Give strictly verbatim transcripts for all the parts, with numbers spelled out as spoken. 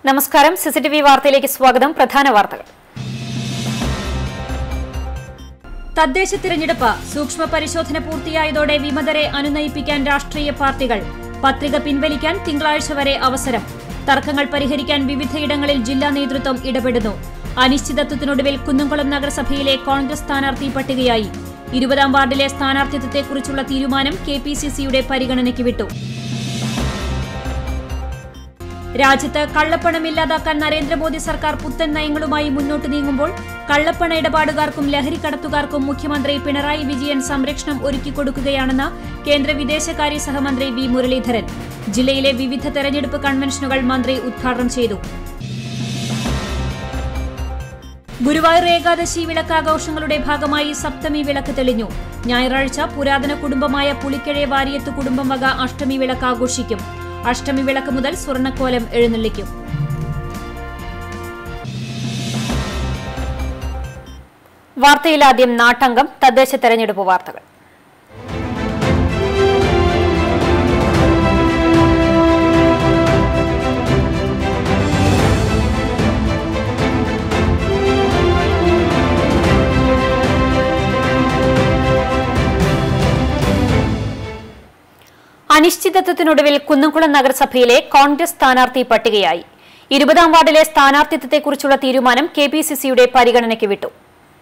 നമസ്കാരം. സിസിടിവി വാർത്തയിലേക്ക് സ്വാഗതം. പ്രധാന വാർത്തകൾ. തദ്ദേശ തിരഞ്ഞെടുപ്പ് സൂക്ഷ്മ പരിശോധന പൂർത്തിയായതോടെ വിമതരെ അനുനയിപ്പിക്കാൻ രാഷ്ട്രീയ പാർട്ടികൾ. പത്രിക പിൻവലിക്കാൻ തിങ്കളാഴ്ച വരെ അവസരം. തർക്കങ്ങൾ പരിഹരിക്കാൻ വിവിധയിടങ്ങളിൽ ജില്ലാ നേതൃത്വം ഇടപെടുന്നു. അനിശ്ചിതത്വത്തിനൊടുവിൽ കുന്നംകുളം നഗരസഭയിലെ കോൺഗ്രസ് സ്ഥാനാർത്ഥി പട്ടികയായി. ഇരുപതാം വാർഡിലെ സ്ഥാനാർത്ഥിത്വത്തെക്കുറിച്ചുള്ള തീരുമാനം കെ പി സി സിയുടെ പരിഗണനയ്ക്ക് വിട്ടു. രാജ്യത്ത് കള്ളപ്പണം ഇല്ലാതാക്കാൻ നരേന്ദ്രമോദി സർക്കാർ പുത്തൻ നയങ്ങളുമായി മുന്നോട്ട് നീങ്ങുമ്പോൾ കള്ളപ്പണ ഇടപാടുകാർക്കും ലഹരിക്കടത്തുകാർക്കും മുഖ്യമന്ത്രി പിണറായി വിജയൻ സംരക്ഷണം ഒരുക്കിക്കൊടുക്കുകയാണെന്ന് കേന്ദ്ര വിദേശകാര്യ സഹമന്ത്രി വി മുരളീധരൻ. ജില്ലയിലെ വിവിധ തെരഞ്ഞെടുപ്പ് കൺവെൻഷനുകൾ മന്ത്രി ഉദ്ഘാടനം ചെയ്തു. ഗുരുവായൂർ ഏകാദശി വിളക്കാഘോഷങ്ങളുടെ ഭാഗമായി സപ്തമി വിളക്ക് തെളിഞ്ഞു. ഞായറാഴ്ച പുരാതന കുടുംബമായ പുളിക്കഴെ വാരിയത്ത് കുടുംബം വക അഷ്ടമി വിളക്ക് ആഘോഷിക്കും. അഷ്ടമി വിളക്ക് മുതൽ സ്വർണ്ണക്കോലം എഴുന്നള്ളിക്കും. വാർത്തയിൽ ആദ്യം നാട്ടങ്കം തദ്ദേശ തെരഞ്ഞെടുപ്പ് വാർത്തകൾ. അനിശ്ചിതത്വത്തിനൊടുവിൽ കുന്നംകുളം നഗരസഭയിലെ കോൺഗ്രസ് സ്ഥാനാർത്ഥി പട്ടികയായി. ഇരുപതാം വാർഡിലെ സ്ഥാനാർത്ഥിത്വത്തെക്കുറിച്ചുള്ള തീരുമാനം കെ പി സി സിയുടെ പരിഗണനയ്ക്ക് വിട്ടു.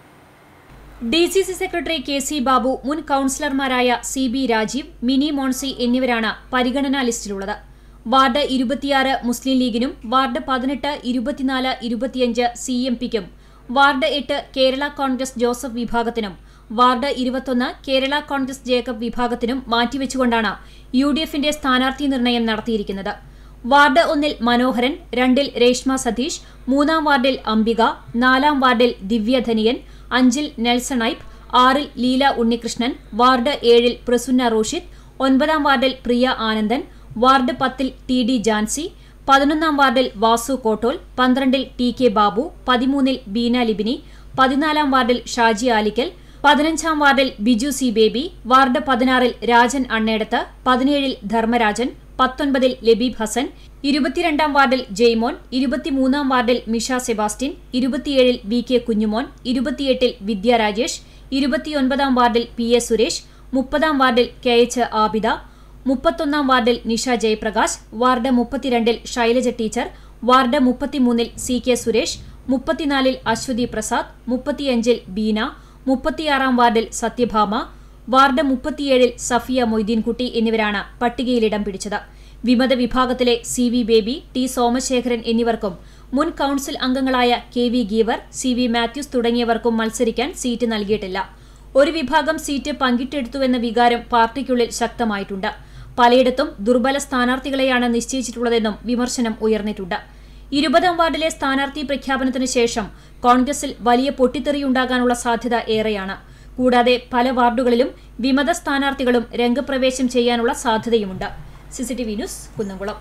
D C C secretary K C Babu, മുൻ കൌൺസിലർമാരായ സി ബി രാജീവ്, മിനി മോൺസി എന്നിവരാണ് പരിഗണനാ ലിസ്റ്റിലുള്ളത്. വാർഡ് ഇരുപത്തിയാറ് മുസ്ലിം ലീഗിനും വാർഡ് പതിനെട്ട് ഇരുപത്തിനാല് ഇരുപത്തിയഞ്ച് സി എം പിക്കും വാർഡ് എട്ട് കേരള കോൺഗ്രസ് ജോസഫ് വിഭാഗത്തിനും വാർഡ് ഇരുപത്തൊന്ന് കേരള കോൺഗ്രസ് ജേക്കബ് വിഭാഗത്തിനും മാറ്റിവെച്ചുകൊണ്ടാണ് യു ഡി എഫിന്റെ സ്ഥാനാർത്ഥി നിർണയം നടത്തിയിരിക്കുന്നത്. വാർഡ് ഒന്നിൽ മനോഹരൻ, രണ്ടിൽ രേഷ്മ സതീഷ്, മൂന്നാം വാർഡിൽ അംബിക, നാലാം വാർഡിൽ ദിവ്യധനിയൻ, അഞ്ചിൽ നെൽസൺ ഐപ്പ്, ആറിൽ ലീല ഉണ്ണികൃഷ്ണൻ, വാർഡ് ഏഴിൽ പ്രസുന്ന റോഷിദ്, ഒൻപതാം വാർഡിൽ പ്രിയ ആനന്ദൻ, വാർഡ് പത്തിൽ ടി ഡി ജാൻസി, പതിനൊന്നാം വാർഡിൽ വാസു കോട്ടോൽ, പന്ത്രണ്ടിൽ ടി കെ ബാബു, പതിമൂന്നിൽ ബീന ലിബിനി, പതിനാലാം വാർഡിൽ ഷാജി ആലിക്കൽ, പതിനഞ്ചാം വാർഡിൽ ബിജു സി ബേബി, വാർഡ് പതിനാറിൽ രാജൻ അണ്ണേടത്ത്, പതിനേഴിൽ ധർമ്മരാജൻ, പത്തൊൻപതിൽ ലബീബ് ഹസൻ, ഇരുപത്തിരണ്ടാം വാർഡിൽ ജെയ്മോൻ, ഇരുപത്തിമൂന്നാം വാർഡിൽ മിഷ സെബാസ്റ്റ്യൻ, ഇരുപത്തിയേഴിൽ വി കെ കുഞ്ഞുമോൻ, ഇരുപത്തിയെട്ടിൽ വിദ്യ രാജേഷ്, ഇരുപത്തിയൊൻപതാം വാർഡിൽ പി എ സുരേഷ്, മുപ്പതാം വാർഡിൽ കെ എച്ച് ആബിദ, മുപ്പത്തൊന്നാം വാർഡിൽ നിഷ ജയപ്രകാശ്, വാർഡ് മുപ്പത്തിരണ്ടിൽ ശൈലജ ടീച്ചർ, വാർഡ് മുപ്പത്തിമൂന്നിൽ സി കെ സുരേഷ്, മുപ്പത്തിനാലിൽ അശ്വതി പ്രസാദ്, മുപ്പത്തിയഞ്ചിൽ ബീന, മുപ്പത്തിയാറാം വാർഡിൽ സത്യഭാമ, വാർഡ് മുപ്പത്തിയേഴിൽ സഫിയ മൊയ്തീൻകുട്ടി എന്നിവരാണ് പട്ടികയിൽ ഇടം പിടിച്ചത്. വിമത വിഭാഗത്തിലെ C V Baby, T Somasekharan എന്നിവർക്കും മുൻ കൌൺസിൽ അംഗങ്ങളായ K V Geevar, C V Mathews തുടങ്ങിയവർക്കും മത്സരിക്കാൻ സീറ്റ് നൽകിയിട്ടില്ല. ഒരു വിഭാഗം സീറ്റ് പങ്കിട്ടെടുത്തുവെന്ന വികാരം പാർട്ടിക്കുള്ളിൽ ശക്തമായിട്ടുണ്ട്. പലയിടത്തും ദുർബല സ്ഥാനാർത്ഥികളെയാണ് നിശ്ചയിച്ചിട്ടുള്ളതെന്നും വിമർശനം ഉയർന്നിട്ടുണ്ട്. ഇരുപതാം വാർഡിലെ സ്ഥാനാർത്ഥി പ്രഖ്യാപനത്തിന് ശേഷം കോൺഗ്രസിൽ വലിയ പൊട്ടിത്തെറിയുണ്ടാകാനുള്ള സാധ്യത ഏറെയാണ്. കൂടാതെ പല വാർഡുകളിലും വിമത സ്ഥാനാർത്ഥികളും രംഗപ്രവേശം ചെയ്യാനുള്ള സാധ്യതയുമുണ്ട്. CCTV News, Kunnamkulam.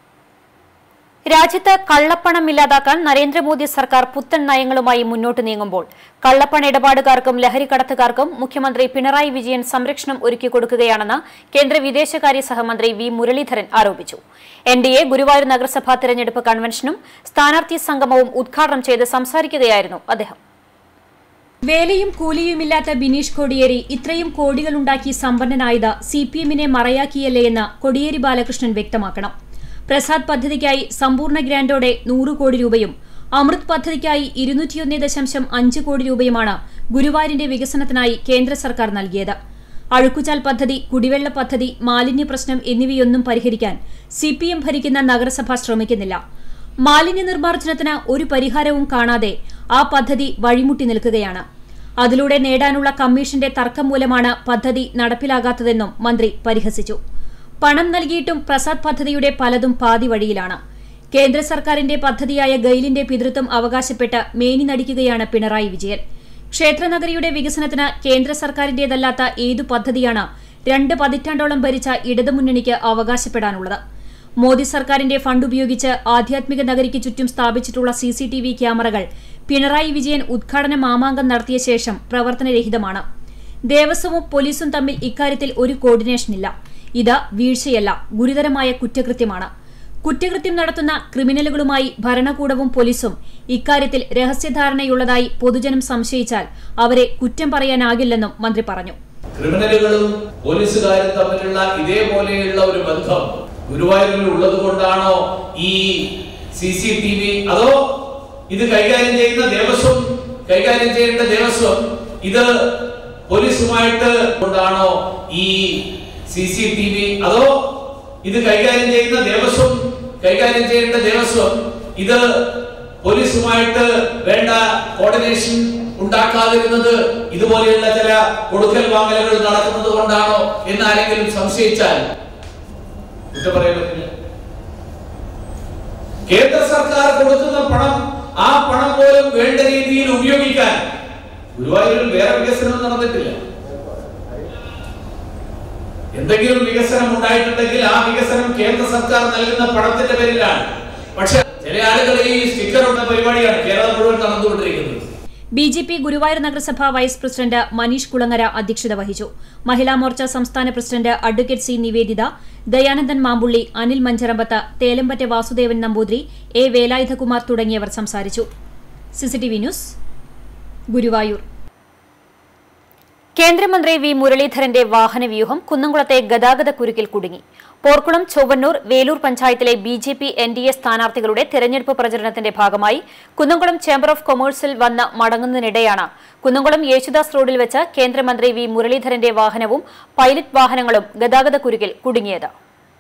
രാജ്യത്ത് കള്ളപ്പണം ഇല്ലാതാക്കാൻ നരേന്ദ്രമോദി സർക്കാർ പുത്തൻ നയങ്ങളുമായി മുന്നോട്ട് നീങ്ങുമ്പോൾ കള്ളപ്പണ ഇടപാടുകാർക്കും ലഹരിക്കടത്തുകാർക്കും മുഖ്യമന്ത്രി പിണറായി വിജയൻ സംരക്ഷണം ഒരുക്കിക്കൊടുക്കുകയാണെന്ന് കേന്ദ്ര വിദേശകാര്യ സഹമന്ത്രി വി മുരളീധരൻ ആരോപിച്ചു. എൻ ഡി എ ഗുരുവായൂർ നഗരസഭാ തെരഞ്ഞെടുപ്പ് കൺവെൻഷനും സ്ഥാനാർത്ഥി സംഗമവും ഉദ്ഘാടനം ചെയ്ത് സംസാരിക്കുകയായിരുന്നു അദ്ദേഹം. വേലയും കൂലിയുമില്ലാത്ത ബിനീഷ് കോടിയേരി ഇത്രയും കോടികളുണ്ടാക്കി സമ്പന്നനായത് സി പി എമ്മിനെ മറയാക്കിയല്ലേ എന്ന് കോടിയേരി ബാലകൃഷ്ണൻ വ്യക്തമാക്കണം. പ്രസാദ് പദ്ധതിക്കായി സമ്പൂർണ്ണ ഗ്രാന്റോടെ നൂറ് കോടി രൂപയും അമൃത് പദ്ധതിക്കായി ഇരുന്നൂറ്റിയൊന്ന് ദശാംശം അഞ്ച് കോടി രൂപയുമാണ് ഗുരുവായൂരിന്റെ വികസനത്തിനായി കേന്ദ്ര സർക്കാർ നൽകിയത്. അഴുക്കുചാൽ പദ്ധതി, കുടിവെള്ള പദ്ധതി, മാലിന്യ പ്രശ്നം എന്നിവയൊന്നും പരിഹരിക്കാൻ സി പി എം ഭരിക്കുന്ന നഗരസഭ ശ്രമിക്കുന്നില്ല. മാലിന്യ നിർമ്മാർജ്ജനത്തിന് ഒരു പരിഹാരവും കാണാതെ ആ പദ്ധതി വഴിമുട്ടി നിൽക്കുകയാണ്. അതിലൂടെ നേടാനുള്ള കമ്മീഷന്റെ തർക്കം മൂലമാണ് പദ്ധതി നടപ്പിലാകാത്തതെന്നും മന്ത്രി പരിഹസിച്ചു. പണം നൽകിയിട്ടും പ്രസാദ് പദ്ധതിയുടെ പലതും പാതി വഴിയിലാണ്. കേന്ദ്ര സർക്കാരിന്റെ പദ്ധതിയായ ഗെയിലിന്റെ പിതൃത്വം അവകാശപ്പെട്ട് മേനി നടിക്കുകയാണ് പിണറായി വിജയൻ. ക്ഷേത്രനഗരിയുടെ വികസനത്തിന് കേന്ദ്ര സർക്കാരിന്റേതല്ലാത്ത ഏതു പദ്ധതിയാണ് രണ്ട് പതിറ്റാണ്ടോളം ഭരിച്ച ഇടതുമുന്നണിക്ക് അവകാശപ്പെടാനുള്ളത്? മോദി സർക്കാരിന്റെ ഫണ്ട് ഉപയോഗിച്ച് ആധ്യാത്മിക നഗരിക്ക് ചുറ്റും സ്ഥാപിച്ചിട്ടുള്ള സി സി ടി വി ക്യാമറകൾ പിണറായി വിജയൻ ഉദ്ഘാടന മാമാങ്കം നടത്തിയ ശേഷം പ്രവർത്തനരഹിതമാണ്. ദേവസ്വവും പോലീസും തമ്മിൽ ഇക്കാര്യത്തിൽ ഒരു കോർഡിനേഷനില്ല. ഇത് വീഴ്ചയല്ല, ഗുരുതരമായ കുറ്റകൃത്യമാണ്. കുറ്റകൃത്യം നടത്തുന്ന ക്രിമിനലുകളുമായി ഭരണകൂടവും പോലീസും ഇക്കാര്യത്തിൽ രഹസ്യധാരണയുള്ളതായി പൊതുജനം സംശയിച്ചാൽ അവരെ കുറ്റം പറയാനാകില്ലെന്നും മന്ത്രി പറഞ്ഞു. ക്രിമിനലുകളും പോലീസുകാരും തമ്മിലുള്ള ഇതേപോലെയുള്ള ഒരു ബന്ധം ഗുരുവായൂരിൽ ഉള്ളത് കൊണ്ടാണോ ഈ സി സി ടി വി, അതോ ഇത് കൈകാര്യം ചെയ്യുന്ന ദേവസ്വം കൈകാര്യം ചെയ്യേണ്ട ദേവസ്വം ഇത് പോലീസുമായിട്ട് കൊണ്ടാണോ ഈ സി സി ടി വി, അതോ ഇത് കൈകാര്യം ചെയ്യുന്ന ദേവസ്വം കൈകാര്യം ചെയ്യേണ്ട ദേവസ്വം ഇത് പോലീസുമായിട്ട് വേണ്ട കോർഡിനേഷൻ ഉണ്ടാക്കാതിരുന്നത് ഇതുപോലെയുള്ള ചില കൊടുക്കൽ വാങ്ങലുകൾ നടക്കുന്നത് കൊണ്ടാണോ എന്ന് ആരെങ്കിലും സംശയിച്ചാൽ കുറ്റം പറയാൻ പറ്റില്ല. കേന്ദ്ര സർക്കാർ കൊടുക്കുന്ന പണം, ആ പണം പോലും വേണ്ട രീതിയിൽ ഉപയോഗിക്കാൻ ഗുരുവായൂരിൽ വേറെ വികസനം നടന്നിട്ടില്ല. എന്തെങ്കിലും വികസനം ഉണ്ടായിട്ടുണ്ടെങ്കിൽ ആ വികസനം കേന്ദ്ര സർക്കാർ നൽകുന്ന പണത്തിന്റെ പേരിലാണ്. പക്ഷെ ചില ആളുകൾ ഈ സ്റ്റിക്കർ ഉള്ള പരിപാടിയാണ് കേരളം മുഴുവൻ നടന്നുകൊണ്ടിരിക്കുന്നത്. ബി ജെ പി ഗുരുവായൂർ നഗരസഭ വൈസ് പ്രസിഡന്റ് മനീഷ് കുളങ്ങര അധ്യക്ഷത വഹിച്ചു. മഹിളാ മോർച്ച സംസ്ഥാന president advocate C Niveditha, Dayanandan Mambulli, Anil Mancharambath, Thelambatta Vasudevan Namboothiri, A Velayudhakumar തുടങ്ങിയവർ സംസാരിച്ചു. CCTV news, Guruvayur. കേന്ദ്രമന്ത്രി വി മുരളീധരന്റെ വാഹനവ്യൂഹം കുന്നംകുളത്തെ ഗതാഗത കുരുക്കിൽ കുടുങ്ങി. പോർക്കുളം, ചൊവ്വന്നൂർ, വേലൂർ പഞ്ചായത്തിലെ B J P N D A സ്ഥാനാർത്ഥികളുടെ തെരഞ്ഞെടുപ്പ് പ്രചരണത്തിന്റെ ഭാഗമായി കുന്നംകുളം ചേംബർ ഓഫ് കൊമേഴ്സിൽ വന്ന് മടങ്ങുന്നതിനിടെയാണ് കുന്നംകുളം യേശുദാസ് റോഡിൽ വെച്ച് കേന്ദ്രമന്ത്രി വി മുരളീധരന്റെ വാഹനവും പൈലറ്റ് വാഹനങ്ങളും ഗതാഗത കുരുക്കിൽ കുടുങ്ങിയത്.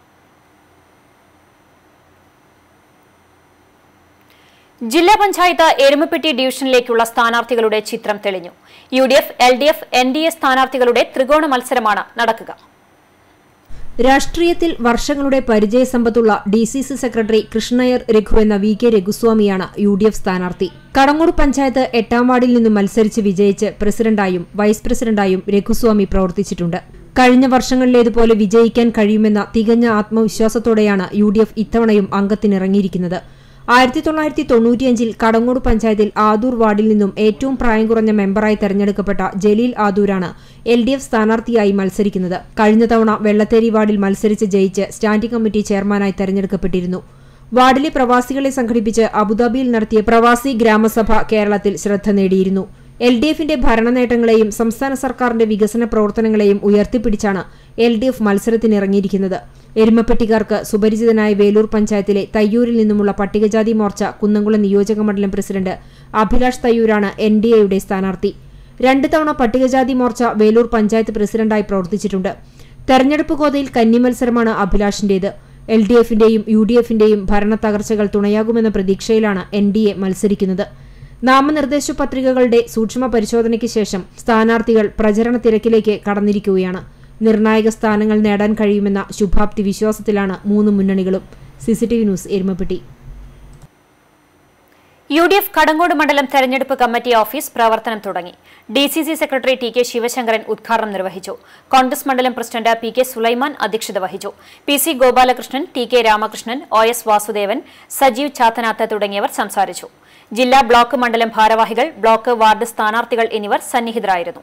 ജില്ലാ പഞ്ചായത്ത് എരുമപ്പെട്ടി ഡിവിഷനിലേക്കുള്ള സ്ഥാനാർത്ഥികളുടെ ചിത്രം തെളിഞ്ഞു. U D F, L D F, N D A സ്ഥാനാർത്ഥികളുടെ ത്രികോണ മത്സരമാണ് നടക്കുക. രാഷ്ട്രീയത്തിൽ വർഷങ്ങളുടെ പരിചയസമ്പത്തുള്ള D C C secretary Krishnayyar Raghu എന്ന വി കെ രഘുസ്വാമിയാണ് യു ഡി എഫ് സ്ഥാനാർത്ഥി. കടങ്ങോട് പഞ്ചായത്ത് എട്ടാം വാർഡിൽ നിന്നും മത്സരിച്ച് വിജയിച്ച് പ്രസിഡന്റായും വൈസ് പ്രസിഡന്റായും രഘുസ്വാമി പ്രവർത്തിച്ചിട്ടുണ്ട്. കഴിഞ്ഞ വർഷങ്ങളിലേതുപോലെ വിജയിക്കാൻ കഴിയുമെന്ന തികഞ്ഞ ആത്മവിശ്വാസത്തോടെയാണ് യു ഡി എഫ് ഇത്തവണയും അംഗത്തിനിറങ്ങിയിരിക്കുന്നത്. ആയിരത്തി തൊള്ളായിരത്തി തൊണ്ണൂറ്റിയഞ്ചിൽ കടങ്ങോട് പഞ്ചായത്തിൽ ആദൂർ വാർഡിൽ നിന്നും ഏറ്റവും പ്രായം കുറഞ്ഞ മെമ്പറായി തെരഞ്ഞെടുക്കപ്പെട്ട ജലീൽ ആദൂരാണ് എൽ ഡി എഫ് സ്ഥാനാർത്ഥിയായി മത്സരിക്കുന്നത്. കഴിഞ്ഞ തവണ വെള്ളത്തേരി വാർഡിൽ മത്സരിച്ച് ജയിച്ച് സ്റ്റാൻഡിംഗ് കമ്മിറ്റി ചെയർമാനായി തെരഞ്ഞെടുക്കപ്പെട്ടിരുന്നു. വാർഡിലെ പ്രവാസികളെ സംഘടിപ്പിച്ച് അബുദാബിയിൽ നടത്തിയ പ്രവാസി ഗ്രാമസഭ കേരളത്തിൽ ശ്രദ്ധ നേടിയിരുന്നു. എൽ ഡി എഫിന്റെ ഭരണനേട്ടങ്ങളെയും സംസ്ഥാന സർക്കാരിന്റെ വികസന പ്രവർത്തനങ്ങളെയും ഉയർത്തിപ്പിടിച്ചാണ് എൽ ഡി എഫ് മത്സരത്തിനിറങ്ങിയിരിക്കുന്നത്. എരുമപ്പെട്ടിക്കാർക്ക് സുപരിചിതനായ വേലൂർ പഞ്ചായത്തിലെ തയ്യൂരിൽ നിന്നുമുള്ള പട്ടികജാതി മോർച്ച കുന്നംകുളം നിയോജക മണ്ഡലം പ്രസിഡന്റ് അഭിലാഷ് തയ്യൂരാണ് എൻ ഡി എയുടെ സ്ഥാനാർത്ഥി. രണ്ട് തവണ പട്ടികജാതി മോർച്ച വേലൂർ പഞ്ചായത്ത് പ്രസിഡന്റായി പ്രവർത്തിച്ചിട്ടുണ്ട്. തെരഞ്ഞെടുപ്പ് കോതയിൽ കന്നി മത്സരമാണ് അഭിലാഷിന്റേത്. എൽ ഡി എഫിന്റെയും യു ഡി എഫിന്റെയും ഭരണ തകർച്ചകൾ തുണയാകുമെന്ന പ്രതീക്ഷയിലാണ് എൻ ഡി എ മത്സരിക്കുന്നത്. നാമനിർദ്ദേശ പത്രികകളുടെ സൂക്ഷ്മ പരിശോധനയ്ക്ക് ശേഷം സ്ഥാനാർത്ഥികൾ പ്രചരണ തിരക്കിലേക്ക് കടന്നിരിക്കുകയാണ്. നിർണായക സ്ഥാനങ്ങൾ നേടാൻ കഴിയുമെന്ന ശുഭാപ്തി വിശ്വാസത്തിലാണ് മൂന്ന് മുന്നണികളും. CCTV News, Erumapetty. U D F Kadangode മണ്ഡലം തെരഞ്ഞെടുപ്പ് കമ്മിറ്റി ഓഫീസ് പ്രവർത്തനം തുടങ്ങി. D C C secretary T K Sivasankaran ഉദ്ഘാടനം നിർവഹിച്ചു. കോൺഗ്രസ് മണ്ഡലം പ്രസിഡന്റ് പി കെ സുലൈമാൻ അധ്യക്ഷത വഹിച്ചു. P C Gopalakrishnan, T K Ramakrishnan, O S Vasudevan, Sajeev Chathanath തുടങ്ങിയവർ സംസാരിച്ചു. ജില്ലാ ബ്ലോക്ക് മണ്ഡലം ഭാരവാഹികൾ, ബ്ലോക്ക് വാർഡ് സ്ഥാനാർത്ഥികൾ എന്നിവർ സന്നിഹിതരായിരുന്നു.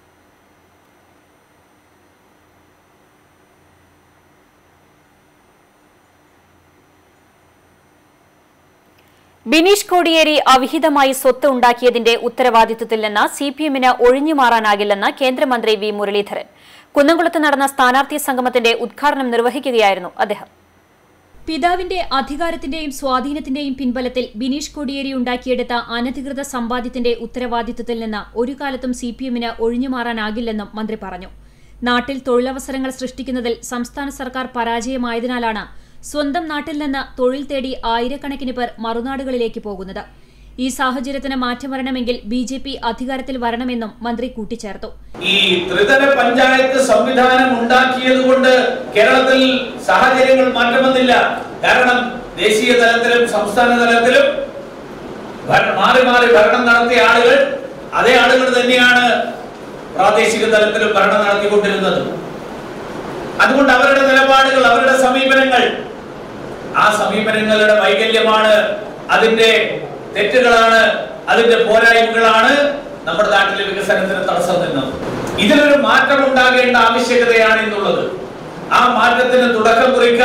ബിനീഷ് കോടിയേരി അവിഹിതമായി സ്വത്ത് ഉണ്ടാക്കിയതിന്റെ ഉത്തരവാദിത്വത്തിൽ നിന്ന് സി പി എമ്മിന് ഒഴിഞ്ഞുമാറാനാകില്ലെന്ന് കേന്ദ്രമന്ത്രി വി മുരളീധരൻ. കുന്നംകുളത്ത് നടന്ന സ്ഥാനാർത്ഥി സംഗമത്തിന്റെ ഉദ്ഘാടനം നിർവഹിക്കുകയായിരുന്നു അദ്ദേഹം. പിതാവിന്റെ അധികാരത്തിന്റെയും സ്വാധീനത്തിന്റെയും പിൻബലത്തിൽ ബിനീഷ് കോടിയേരി ഉണ്ടാക്കിയെടുത്ത അനധികൃത സമ്പാദ്യത്തിന്റെ ഉത്തരവാദിത്വത്തിൽ നിന്ന് ഒരു കാലത്തും സി പി എമ്മിന് ഒഴിഞ്ഞുമാറാനാകില്ലെന്നും മന്ത്രി പറഞ്ഞു. നാട്ടിൽ തൊഴിലവസരങ്ങൾ സൃഷ്ടിക്കുന്നതിൽ സംസ്ഥാന സർക്കാർ പരാജയമായതിനാലാണ് സ്വന്തം നാട്ടിൽ നിന്ന് തൊഴിൽ തേടി ആയിരക്കണക്കിന് പേർ മറുനാടുകളിലേക്ക് പോകുന്നത്. ഈ സാഹചര്യത്തിന് മാറ്റം വരണമെങ്കിൽ ബി ജെ പി അധികാരത്തിൽ വരണമെന്നും മന്ത്രി കൂട്ടിച്ചേർത്തു. ഈ ത്രിതല പഞ്ചായത്ത് സംവിധാനം ഉണ്ടാക്കിയത് കൊണ്ട് കേരളത്തിൽ സാഹചര്യങ്ങൾ മാറ്റം വന്നില്ല. കാരണം ദേശീയ തലത്തിലും സംസ്ഥാന തലത്തിലും മാറി മാറി ഭരണം നടത്തിയ ആളുകൾ അതേ ആളുകൾ തന്നെയാണ് പ്രാദേശിക തലത്തിലും ഭരണം നടത്തിക്കൊണ്ടിരുന്നത്. അതുകൊണ്ട് അവരുടെ നിലപാടുകൾ, അവരുടെ സമീപനങ്ങൾ, ആ സമീപനങ്ങളുടെ വൈകല്യമാണ്, അതിന്റെ തെറ്റുകളാണ്, അതിന്റെ പോരായ്മകളാണ് നമ്മുടെ നാട്ടിലെ വികസനത്തിന് തടസ്സം നിന്നത്. ഇതിലൊരു മാറ്റം ഉണ്ടാകേണ്ട ആവശ്യകതയാണ് എന്നുള്ളത്. ആ മാറ്റത്തിന് തുടക്കം കുറിക്കാൻ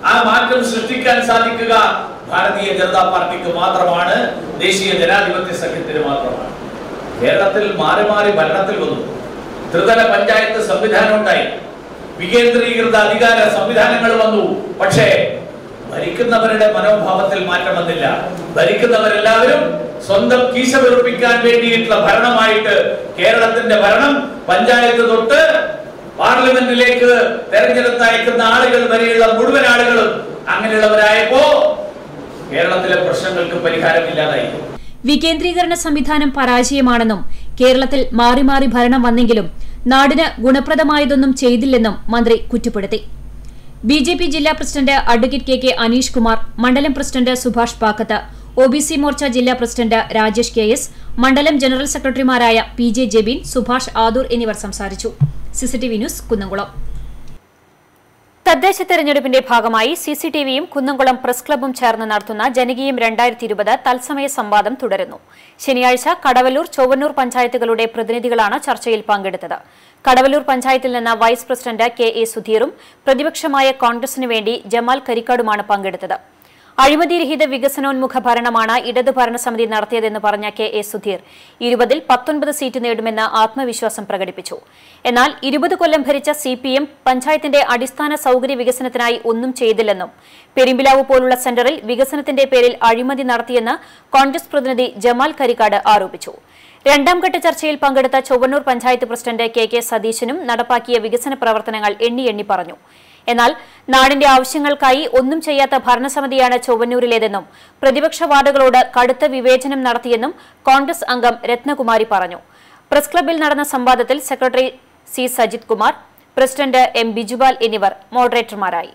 ആ മാറ്റം സൃഷ്ടിക്കാൻ സാധിക്കുക ഭാരതീയ ജനതാ പാർട്ടിക്ക് മാത്രമാണ്, ദേശീയ ജനാധിപത്യ സഖ്യത്തിന് മാത്രമാണ്. കേരളത്തിൽ മാറി മാറി ഭരണത്തിൽ വന്നു, ത്രിതല പഞ്ചായത്ത് സംവിധാനം ഉണ്ടായി, വികേന്ദ്രീകൃത അധികാര സംവിധാനങ്ങൾ വന്നു. പക്ഷേ ഭരിക്കുന്നവരുടെ മനോഭാവത്തിൽ മാറ്റം വന്നില്ല. ഭരിക്കുന്നവരെല്ലാവരും സ്വന്തം കീശ വെറുപ്പിക്കാൻ വേണ്ടിയിട്ടുള്ള ഭരണമായിട്ട് കേരളത്തിന്റെ ഭരണം പഞ്ചായത്ത് തൊട്ട് പാർലമെന്റിലേക്ക് തെരഞ്ഞെടുത്തയക്കുന്ന ആളുകൾ വരെയുള്ള മുഴുവൻ ആളുകളും അങ്ങനെയുള്ളവരായപ്പോ കേരളത്തിലെ പ്രശ്നങ്ങൾക്ക് പരിഹാരമില്ലാതായി. വികേന്ദ്രീകരണ സംവിധാനം പരാജയമാണെന്നും കേരളത്തിൽ മാറി മാറി ഭരണം വന്നെങ്കിലും നാടിന് ഗുണപ്രദമായതൊന്നും ചെയ്തില്ലെന്നും മന്ത്രി കുറ്റപ്പെടുത്തി. ബി ജെ പി ജില്ലാ president advocate K K Aneesh Kumar, മണ്ഡലം president Subhash Pakkath, O B C Morcha ജില്ലാ പ്രസിഡന്റ് രാജേഷ് കെ എസ്, മണ്ഡലം ജനറൽ സെക്രട്ടറിമാരായ പി ജെ ജെബിൻ, സുഭാഷ് ആദൂർ എന്നിവർ സംസാരിച്ചു. CCTV News Kunnamkulam. തദ്ദേശ തെരഞ്ഞെടുപ്പിന്റെ ഭാഗമായി സിസിടിവിയും കുന്നംകുളം പ്രസ് ക്ലബ്ബും ചേർന്ന് നടത്തുന്ന ജനകീയം രണ്ടായിരത്തി ഇരുപത് തത്സമയ സംവാദം തുടരുന്നു. ശനിയാഴ്ച കടവല്ലൂർ, ചൊവ്വന്നൂർ പഞ്ചായത്തുകളുടെ പ്രതിനിധികളാണ് ചർച്ചയിൽ പങ്കെടുത്തത്. കടവല്ലൂർ പഞ്ചായത്തിൽ നിന്ന് വൈസ് പ്രസിഡന്റ് കെ എ സുധീറും പ്രതിപക്ഷമായ കോൺഗ്രസിനു വേണ്ടി ജമാൽ കരിക്കാടുമാണ് പങ്കെടുത്തത്. അഴിമതിരഹിത വികസനോന്മുഖ ഭരണമാണ് ഇടത് ഭരണസമിതി നടത്തിയതെന്ന് പറഞ്ഞ കെ എ സുധീർ ഇരുപതിൽ പത്തൊൻപത് സീറ്റ് നേടുമെന്ന് ആത്മവിശ്വാസം പ്രകടിപ്പിച്ചു. എന്നാൽ ഇരുപത് കൊല്ലം ഭരിച്ച സി പി എം പഞ്ചായത്തിന്റെ അടിസ്ഥാന സൌകര്യ വികസനത്തിനായി ഒന്നും ചെയ്തില്ലെന്നും പെരുമ്പിലാവ് പോലുള്ള സെന്ററിൽ വികസനത്തിന്റെ പേരിൽ അഴിമതി നടത്തിയെന്ന് കോൺഗ്രസ് പ്രതിനിധി ജമാൽ കരിക്കാട് ആരോപിച്ചു. രണ്ടാംഘട്ട ചർച്ചയിൽ പങ്കെടുത്ത Chowwannur panchayat president K K സതീശനും നടപ്പാക്കിയ വികസന പ്രവർത്തനങ്ങൾ എണ്ണി എണ്ണി പറഞ്ഞു. എന്നാൽ നാടിന്റെ ആവശ്യങ്ങൾക്കായി ഒന്നും ചെയ്യാത്ത ഭരണസമിതിയാണ് ചൊവ്വന്നൂരിലേതെന്നും പ്രതിപക്ഷ വാർഡുകളോട് കടുത്ത വിവേചനം നടത്തിയെന്നും കോൺഗ്രസ് അംഗം രത്നകുമാരി പറഞ്ഞു. പ്രസ് ക്ലബ്ബിൽ നടന്ന സംവാദത്തിൽ secretary C Sajith Kumar, president M Bijupal എന്നിവർ മോഡറേറ്റർമാരായി.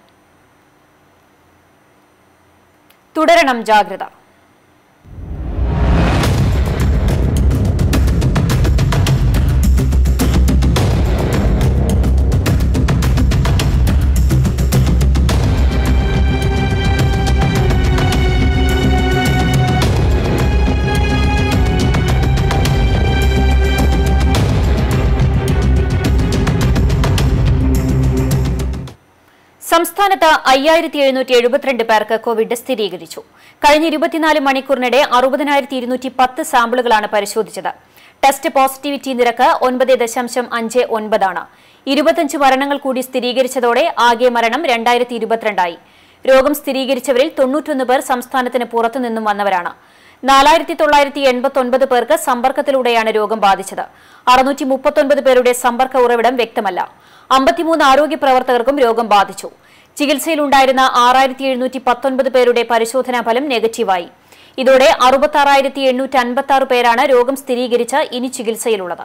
തുടരണം ജാഗ്രത. സംസ്ഥാനത്ത് അയ്യായിരത്തി എഴുന്നൂറ്റി എഴുപത്തിരണ്ട് പേർക്ക് കോവിഡ് സ്ഥിരീകരിച്ചു. കഴിഞ്ഞ ഇരുപത്തിനാല് മണിക്കൂറിനിടെ അറുപതിനായിരത്തി ഇരുന്നൂറ്റി പത്ത് സാമ്പിളുകളാണ് പരിശോധിച്ചത്. ടെസ്റ്റ് പോസിറ്റിവിറ്റി നിരക്ക് ഒൻപത് ദശാംശം അഞ്ച് ഒൻപതാണ്. ഇരുപത്തിയഞ്ച് മരണങ്ങൾ കൂടി സ്ഥിരീകരിച്ചതോടെ ആകെ മരണം രണ്ടായിരത്തി ഇരുപത്തിരണ്ടായി. രോഗം സ്ഥിരീകരിച്ചവരിൽ തൊണ്ണൂറ്റൊന്ന് പേർ സംസ്ഥാനത്തിന് പുറത്തുനിന്നും വന്നവരാണ്. നാലായിരത്തി തൊള്ളായിരത്തി എൺപത്തി ഒൻപത് പേർക്ക് സമ്പർക്കത്തിലൂടെയാണ് രോഗം ബാധിച്ചത്. അറുന്നൂറ്റി മുപ്പത്തൊൻപത് പേരുടെ സമ്പർക്ക ഉറവിടം വ്യക്തമല്ല. അമ്പത്തിമൂന്ന് ആരോഗ്യ പ്രവർത്തകർക്കും രോഗം ബാധിച്ചു. ചികിത്സയിലുണ്ടായിരുന്ന ആറായിരത്തി എഴുന്നൂറ്റി പത്തൊൻപത് പേരുടെ പരിശോധനാ ഫലം നെഗറ്റീവായി. ഇതോടെ അറുപത്തി ആറായിരത്തി എണ്ണൂറ്റി അൻപത്തി ആറ് പേരാണ് രോഗം സ്ഥിരീകരിച്ച് ഇനി ചികിത്സയിലുള്ളത്.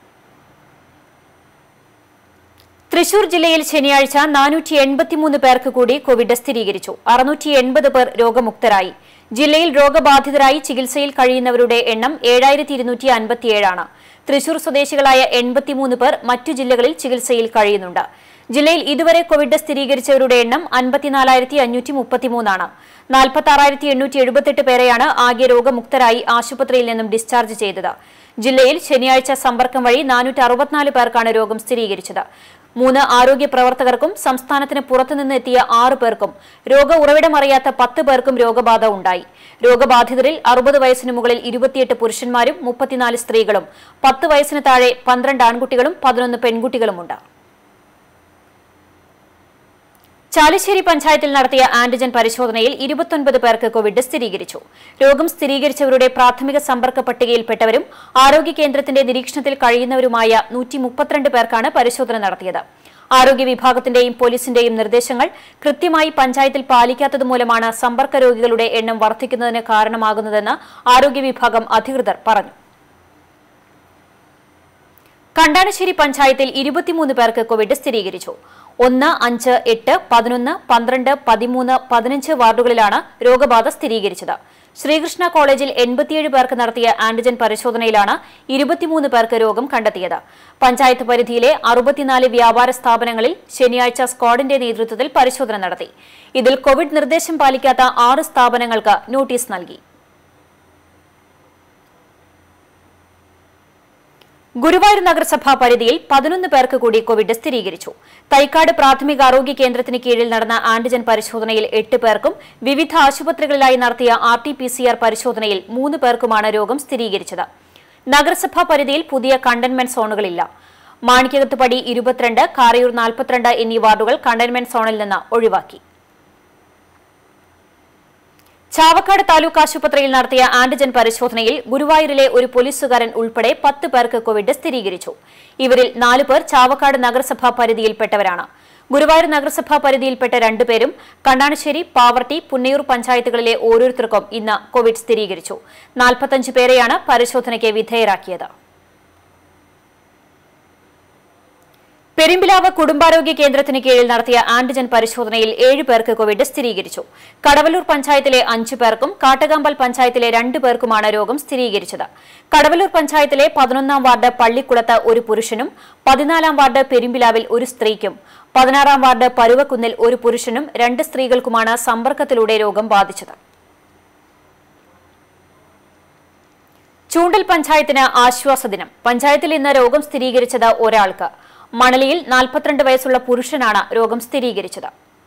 തൃശൂർ ജില്ലയിൽ ശനിയാഴ്ച നാനൂറ്റി എൺപത്തിമൂന്ന് പേർക്ക് കൂടി കോവിഡ് സ്ഥിരീകരിച്ചു. അറുന്നൂറ്റി എൺപത് പേർ രോഗമുക്തരായി. ജില്ലയിൽ രോഗബാധിതരായി ചികിത്സയിൽ കഴിയുന്നവരുടെ എണ്ണം ഏഴായിരത്തി ഇരുന്നൂറ്റി അൻപത്തിയേഴാണ്. തൃശൂർ സ്വദേശികളായ എൺപത്തിമൂന്ന് പേർ മറ്റു ജില്ലകളിൽ ചികിത്സയിൽ കഴിയുന്നുണ്ട്. ജില്ലയിൽ ഇതുവരെ കോവിഡ് സ്ഥിരീകരിച്ചവരുടെ എണ്ണം അൻപത്തിനാലായിരത്തി അഞ്ഞൂറ്റി മുപ്പത്തിമൂന്നാണ്. നാൽപ്പത്തി ആറായിരത്തി എണ്ണൂറ്റി എഴുപത്തെട്ട് പേരെയാണ് ആകെ രോഗമുക്തരായി ആശുപത്രിയിൽ നിന്നും ഡിസ്ചാർജ് ചെയ്തത്. ജില്ലയിൽ ശനിയാഴ്ച സമ്പർക്കം വഴി നാനൂറ്റി അറുപത്തിനാല് പേർക്കാണ് രോഗം സ്ഥിരീകരിച്ചത്. മൂന്ന് ആരോഗ്യ പ്രവർത്തകർക്കും സംസ്ഥാനത്തിന് പുറത്തുനിന്ന് എത്തിയ ആറ് പേർക്കും രോഗ ഉറവിടമറിയാത്ത പത്ത് പേർക്കും രോഗബാധ ഉണ്ടായി. രോഗബാധിതരിൽ അറുപത് വയസ്സിന് മുകളിൽ ഇരുപത്തിയെട്ട് പുരുഷന്മാരും മുപ്പത്തിനാല് സ്ത്രീകളും പത്ത് വയസ്സിന് താഴെ പന്ത്രണ്ട് ആൺകുട്ടികളും പതിനൊന്ന് പെൺകുട്ടികളുമുണ്ട്. ചാലിശ്ശേരി പഞ്ചായത്തിൽ നടത്തിയ ആന്റിജൻ പരിശോധനയിൽ ഇരുപത്തൊൻപത് പേർക്ക് കോവിഡ് സ്ഥിരീകരിച്ചു. രോഗം സ്ഥിരീകരിച്ചവരുടെ പ്രാഥമിക സമ്പർക്ക പട്ടികയിൽപ്പെട്ടവരും ആരോഗ്യ കേന്ദ്രത്തിന്റെ നിരീക്ഷണത്തിൽ കഴിയുന്നവരുമായ നൂറ്റി മുപ്പത്തിരണ്ട് പേർക്കാണ് പരിശോധന നടത്തിയത്. ആരോഗ്യ വിഭാഗത്തിന്റെയും പോലീസിന്റെയും നിർദ്ദേശങ്ങൾ കൃത്യമായി പഞ്ചായത്തിൽ പാലിക്കാത്തതുമൂലമാണ് സമ്പർക്ക രോഗികളുടെ എണ്ണം വർദ്ധിക്കുന്നതിന് കാരണമാകുന്നതെന്ന് ആരോഗ്യ വിഭാഗം അധികൃതർ പറഞ്ഞു. കണ്ടാണശ്ശേരി പഞ്ചായത്തിൽ ഇരുപത്തിമൂന്ന് പേർക്ക് കോവിഡ് സ്ഥിരീകരിച്ചു. ഒന്ന്, അഞ്ച്, എട്ട്, പതിനൊന്ന്, പന്ത്രണ്ട്, പതിമൂന്ന്, പതിനഞ്ച് വാർഡുകളിലാണ് രോഗബാധ സ്ഥിരീകരിച്ചത്. ശ്രീകൃഷ്ണ കോളേജിൽ എൺപത്തിയേഴ് പേർക്ക് നടത്തിയ ആന്റിജൻ പരിശോധനയിലാണ് ഇരുപത്തിമൂന്ന് പേർക്ക് രോഗം കണ്ടെത്തിയത്. പഞ്ചായത്ത് പരിധിയിലെ അറുപത്തിനാല് വ്യാപാര സ്ഥാപനങ്ങളിൽ ശനിയാഴ്ച സ്ക്വാഡിന്റെ നേതൃത്വത്തിൽ പരിശോധന നടത്തി. ഇതിൽ കോവിഡ് നിർദ്ദേശം പാലിക്കാത്ത ആറ് സ്ഥാപനങ്ങൾക്ക് നോട്ടീസ് നൽകി. ഗുരുവായൂർ നഗരസഭാ പരിധിയിൽ പതിനൊന്ന് പേർക്ക് കൂടി കോവിഡ് സ്ഥിരീകരിച്ചു. തൈക്കാട് പ്രാഥമികാരോഗ്യ കേന്ദ്രത്തിന് കീഴിൽ നടന്ന ആന്റിജൻ പരിശോധനയിൽ എട്ട് പേർക്കും വിവിധ ആശുപത്രികളിലായി നടത്തിയ R T P C R പരിശോധനയിൽ മൂന്ന് പേർക്കുമാണ് രോഗം സ്ഥിരീകരിച്ചത്. നഗരസഭാ പരിധിയിൽ പുതിയ കണ്ടെയ്ൻമെന്റ് സോണുകളില്ല. മാണിക്യകത്തുപടി ഇരുപത്തിരണ്ട്, കാരയൂർ നാൽപ്പത്തിരണ്ട് എന്നീ വാർഡുകൾ കണ്ടെയ്ൻമെന്റ് സോണിൽ നിന്ന് ഒഴിവാക്കി. ചാവക്കാട് താലൂക്ക് ആശുപത്രിയിൽ നടത്തിയ ആന്റിജൻ പരിശോധനയിൽ ഗുരുവായൂരിലെ ഒരു പോലീസുകാരൻ ഉൾപ്പെടെ പത്ത് പേർക്ക് കോവിഡ് സ്ഥിരീകരിച്ചു. ഇവരിൽ നാല് പേർ ചാവക്കാട് നഗരസഭാ പരിധിയിൽപ്പെട്ടവരാണ്. ഗുരുവായൂർ നഗരസഭാ പരിധിയിൽപ്പെട്ട രണ്ടുപേരും കണ്ണാണശ്ശേരി, പാവർട്ടി, പുന്നയൂർ പഞ്ചായത്തുകളിലെ ഓരോരുത്തർക്കും ഇന്ന് കോവിഡ് സ്ഥിരീകരിച്ചു. നാൽപ്പത്തഞ്ച് പേരെയാണ് പരിശോധനയ്ക്ക് വിധേയരാക്കിയത്. പെരുമ്പിലാവ് കുടുംബാരോഗ്യ കേന്ദ്രത്തിന് കീഴിൽ നടത്തിയ ആന്റിജൻ പരിശോധനയിൽ ഏഴ് പേർക്ക് കോവിഡ് സ്ഥിരീകരിച്ചു. കടവല്ലൂർ പഞ്ചായത്തിലെ അഞ്ചു പേർക്കും കാട്ടകമ്പൽ പഞ്ചായത്തിലെ രണ്ടു പേർക്കുമാണ് രോഗം സ്ഥിരീകരിച്ചത്. കടവല്ലൂർ പഞ്ചായത്തിലെ പതിനൊന്നാം വാർഡ് പള്ളിക്കുളത്ത് ഒരു പുരുഷനും പതിനാലാം വാർഡ് പെരുമ്പിലാവിൽ ഒരു സ്ത്രീക്കും പതിനാറാം വാർഡ് പരുവക്കുന്നിൽ ഒരു പുരുഷനും രണ്ട് സ്ത്രീകൾക്കുമാണ് സമ്പർക്കത്തിലൂടെ രോഗം ബാധിച്ചത്. ചൂണ്ടൽ പഞ്ചായത്തിന് ആശ്വാസദിനം. പഞ്ചായത്തിൽ ഇന്ന് രോഗം സ്ഥിരീകരിച്ചത് ഒരാൾക്ക്. മണലിയിൽ നാൽപ്പത്തിരണ്ട് വയസ്സുള്ള പുരുഷനാണ് രോഗം സ്ഥിരീകരിച്ചത്.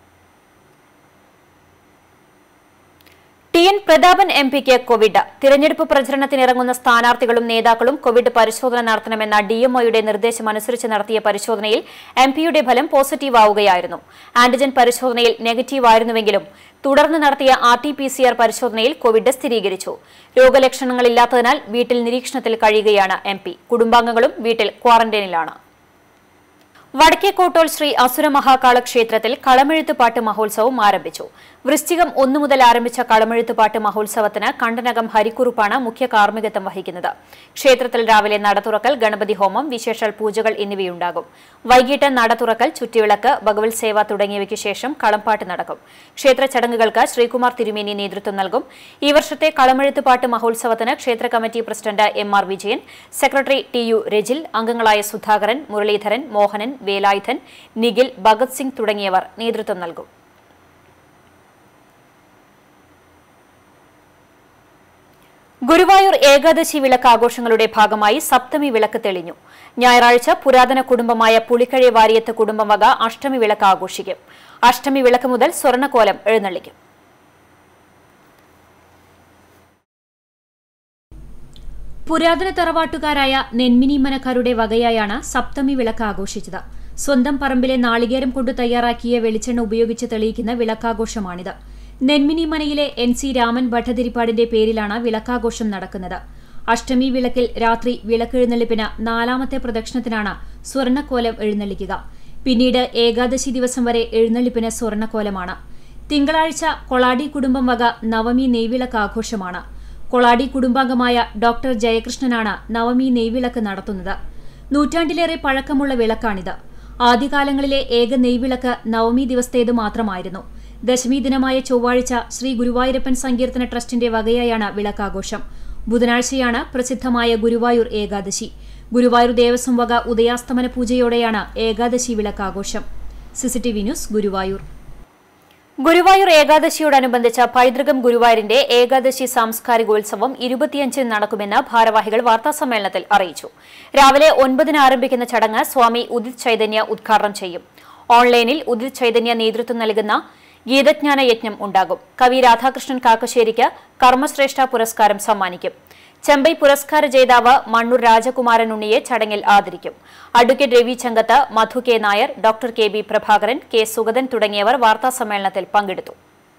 ടി എൻ പ്രതാപൻ എം പിക്ക് കോവിഡ്. തിരഞ്ഞെടുപ്പ് പ്രചരണത്തിനിറങ്ങുന്ന സ്ഥാനാർത്ഥികളും നേതാക്കളും കോവിഡ് പരിശോധന നടത്തണമെന്ന ഡിഎംഒയുടെ നിർദ്ദേശമനുസരിച്ച് നടത്തിയ പരിശോധനയിൽ എം പിയുടെ ഫലം പോസിറ്റീവ് ആവുകയായിരുന്നു. ആന്റിജൻ പരിശോധനയിൽ നെഗറ്റീവ് ആയിരുന്നുവെങ്കിലും തുടർന്ന് നടത്തിയ R T P C R പരിശോധനയിൽ കോവിഡ് സ്ഥിരീകരിച്ചു. രോഗലക്ഷണങ്ങളില്ലാത്തതിനാൽ വീട്ടിൽ നിരീക്ഷണത്തിൽ കഴിയുകയാണ് എം പി. കുടുംബാംഗങ്ങളും വീട്ടിൽ ക്വാറന്റൈനിലാണ്. വടക്കേക്കോട്ടോൾ ശ്രീ അസുരമഹാകാള ക്ഷേത്രത്തിൽ കളമെഴുത്തുപാട്ട് മഹോത്സവം ആരംഭിച്ചു. വൃശ്ചികം ഒന്നു മുതൽ ആരംഭിച്ച കളമെഴുത്തുപാട്ട് മഹോത്സവത്തിന് കണ്ടനകം ഹരിക്കുറുപ്പാണ് മുഖ്യ കാർമ്മികത്വം വഹിക്കുന്നത്. ക്ഷേത്രത്തിൽ രാവിലെ നടതുറക്കൽ, ഗണപതി ഹോമം, വിശേഷാൽ പൂജകൾ എന്നിവയുണ്ടാകും. വൈകിട്ട് നടതുറക്കൽ, ചുറ്റിവിളക്ക്, ഭഗവത് സേവ തുടങ്ങിയവയ്ക്ക് ശേഷം കളംപാട്ട് നടക്കും. ക്ഷേത്ര ചടങ്ങുകൾക്ക് ശ്രീകുമാർ തിരുമേനി നേതൃത്വം നൽകും. ഈ വർഷത്തെ കളമെഴുത്തുപാട്ട് മഹോത്സവത്തിന് ക്ഷേത്ര committee president M R Vijayan, secretary T U Rajil, അംഗങ്ങളായ സുധാകരൻ, മുരളീധരൻ, മോഹനൻ, വേലായുധൻ, നിഖിൽ, ഭഗത് സിംഗ് തുടങ്ങിയവർ നേതൃത്വം നൽകും. ഗുരുവായൂർ ഏകാദശി വിളക്ക് ആഘോഷങ്ങളുടെ ഭാഗമായി സപ്തമി വിളക്ക് തെളിഞ്ഞു. ഞായറാഴ്ച പുരാതന കുടുംബമായ പുളിക്കഴി വാരിയത്ത് കുടുംബം വക അഷ്ടമി വിളക്ക് ആഘോഷിക്കും. അഷ്ടമി വിളക്ക് മുതൽ സ്വർണ്ണക്കോലം എഴുന്നള്ളിക്കും. പുരാതന തറവാട്ടുകാരായ നെന്മിനി മനക്കാരുടെ വകയായാണ് സപ്തമി വിളക്ക് ആഘോഷിച്ചത്. സ്വന്തം പറമ്പിലെ നാളികേരം കൊണ്ട് തയ്യാറാക്കിയ വെളിച്ചെണ്ണ ഉപയോഗിച്ച് തെളിയിക്കുന്ന വിളക്കാഘോഷമാണിത്. നെന്മിനി മനയിലെ എൻ സി രാമൻ ഭട്ടതിരിപ്പാടിന്റെ പേരിലാണ് വിളക്കാഘോഷം നടക്കുന്നത്. അഷ്ടമി വിളക്കിൽ രാത്രി വിളക്കെഴുന്നള്ളിപ്പിന് നാലാമത്തെ പ്രദക്ഷിണത്തിനാണ് സ്വർണ്ണക്കോലം എഴുന്നള്ളിക്കുക. പിന്നീട് ഏകാദശി ദിവസം വരെ എഴുന്നള്ളിപ്പിന് സ്വർണ്ണക്കോലമാണ്. തിങ്കളാഴ്ച കൊളാടി കുടുംബം വക നവമി നെയ്വിളക്ക് ആഘോഷമാണ്. കൊളാടി കുടുംബാംഗമായ ഡോക്ടർ ജയകൃഷ്ണനാണ് നവമി നെയ്വിളക്ക് നടത്തുന്നത്. നൂറ്റാണ്ടിലേറെ പഴക്കമുള്ള വിളക്കാണിത്. ആദ്യകാലങ്ങളിലെ ഏക നെയ്വിളക്ക് നവമി ദിവസത്തേത് മാത്രമായിരുന്നു. ദശമി ദിനമായ ചൊവ്വാഴ്ച ശ്രീ ഗുരുവായൂരപ്പൻ സങ്കീർത്തന ട്രസ്റ്റിന്റെ വകയായാണ് വിളക്കാഘോഷം. ബുധനാഴ്ചയാണ് പ്രസിദ്ധമായ ഗുരുവായൂർ ഏകാദശി. ഗുരുവായൂർ ദേവസ്വം വക ഉദയാസ്തമന പൂജയോടെയാണ് ഏകാദശി വിളക്കാഘോഷം. CCTV news, Guruvayur. ഗുരുവായൂർ ഏകാദശിയോടനുബന്ധിച്ച പൈതൃകം ഗുരുവായൂരിന്റെ ഏകാദശി സാംസ്കാരികോത്സവം ഇരുപത്തിയഞ്ചിന് നടക്കുമെന്ന് ഭാരവാഹികൾ വാർത്താസമ്മേളനത്തിൽ അറിയിച്ചു. രാവിലെ ഒൻപതിന് ആരംഭിക്കുന്ന ചടങ്ങ് സ്വാമി ഉദിത് ചൈതന്യ ഉദ്ഘാടനം ചെയ്യും. ഓൺലൈനിൽ ഉദിത് ചൈതന്യ നേതൃത്വം നൽകുന്ന ഗീതജ്ഞാന യജ്ഞം ഉണ്ടാകും. കവി രാധാകൃഷ്ണൻ കാക്കശ്ശേരിക്ക് കർമ്മശ്രേഷ്ഠ പുരസ്കാരം സമ്മാനിക്കും. ചെമ്പൈ പുരസ്കാര ജേതാവ് മണ്ണൂർ രാജകുമാരൻ ഉണ്ണിയെ ചടങ്ങിൽ ആദരിക്കും. Advocate Ravi Changath, Madhu K Nair, doctor K B Prabhakaran, K Sugathan തുടങ്ങിയവർ വാർത്താസമ്മേളനത്തിൽ പങ്കെടുത്തു.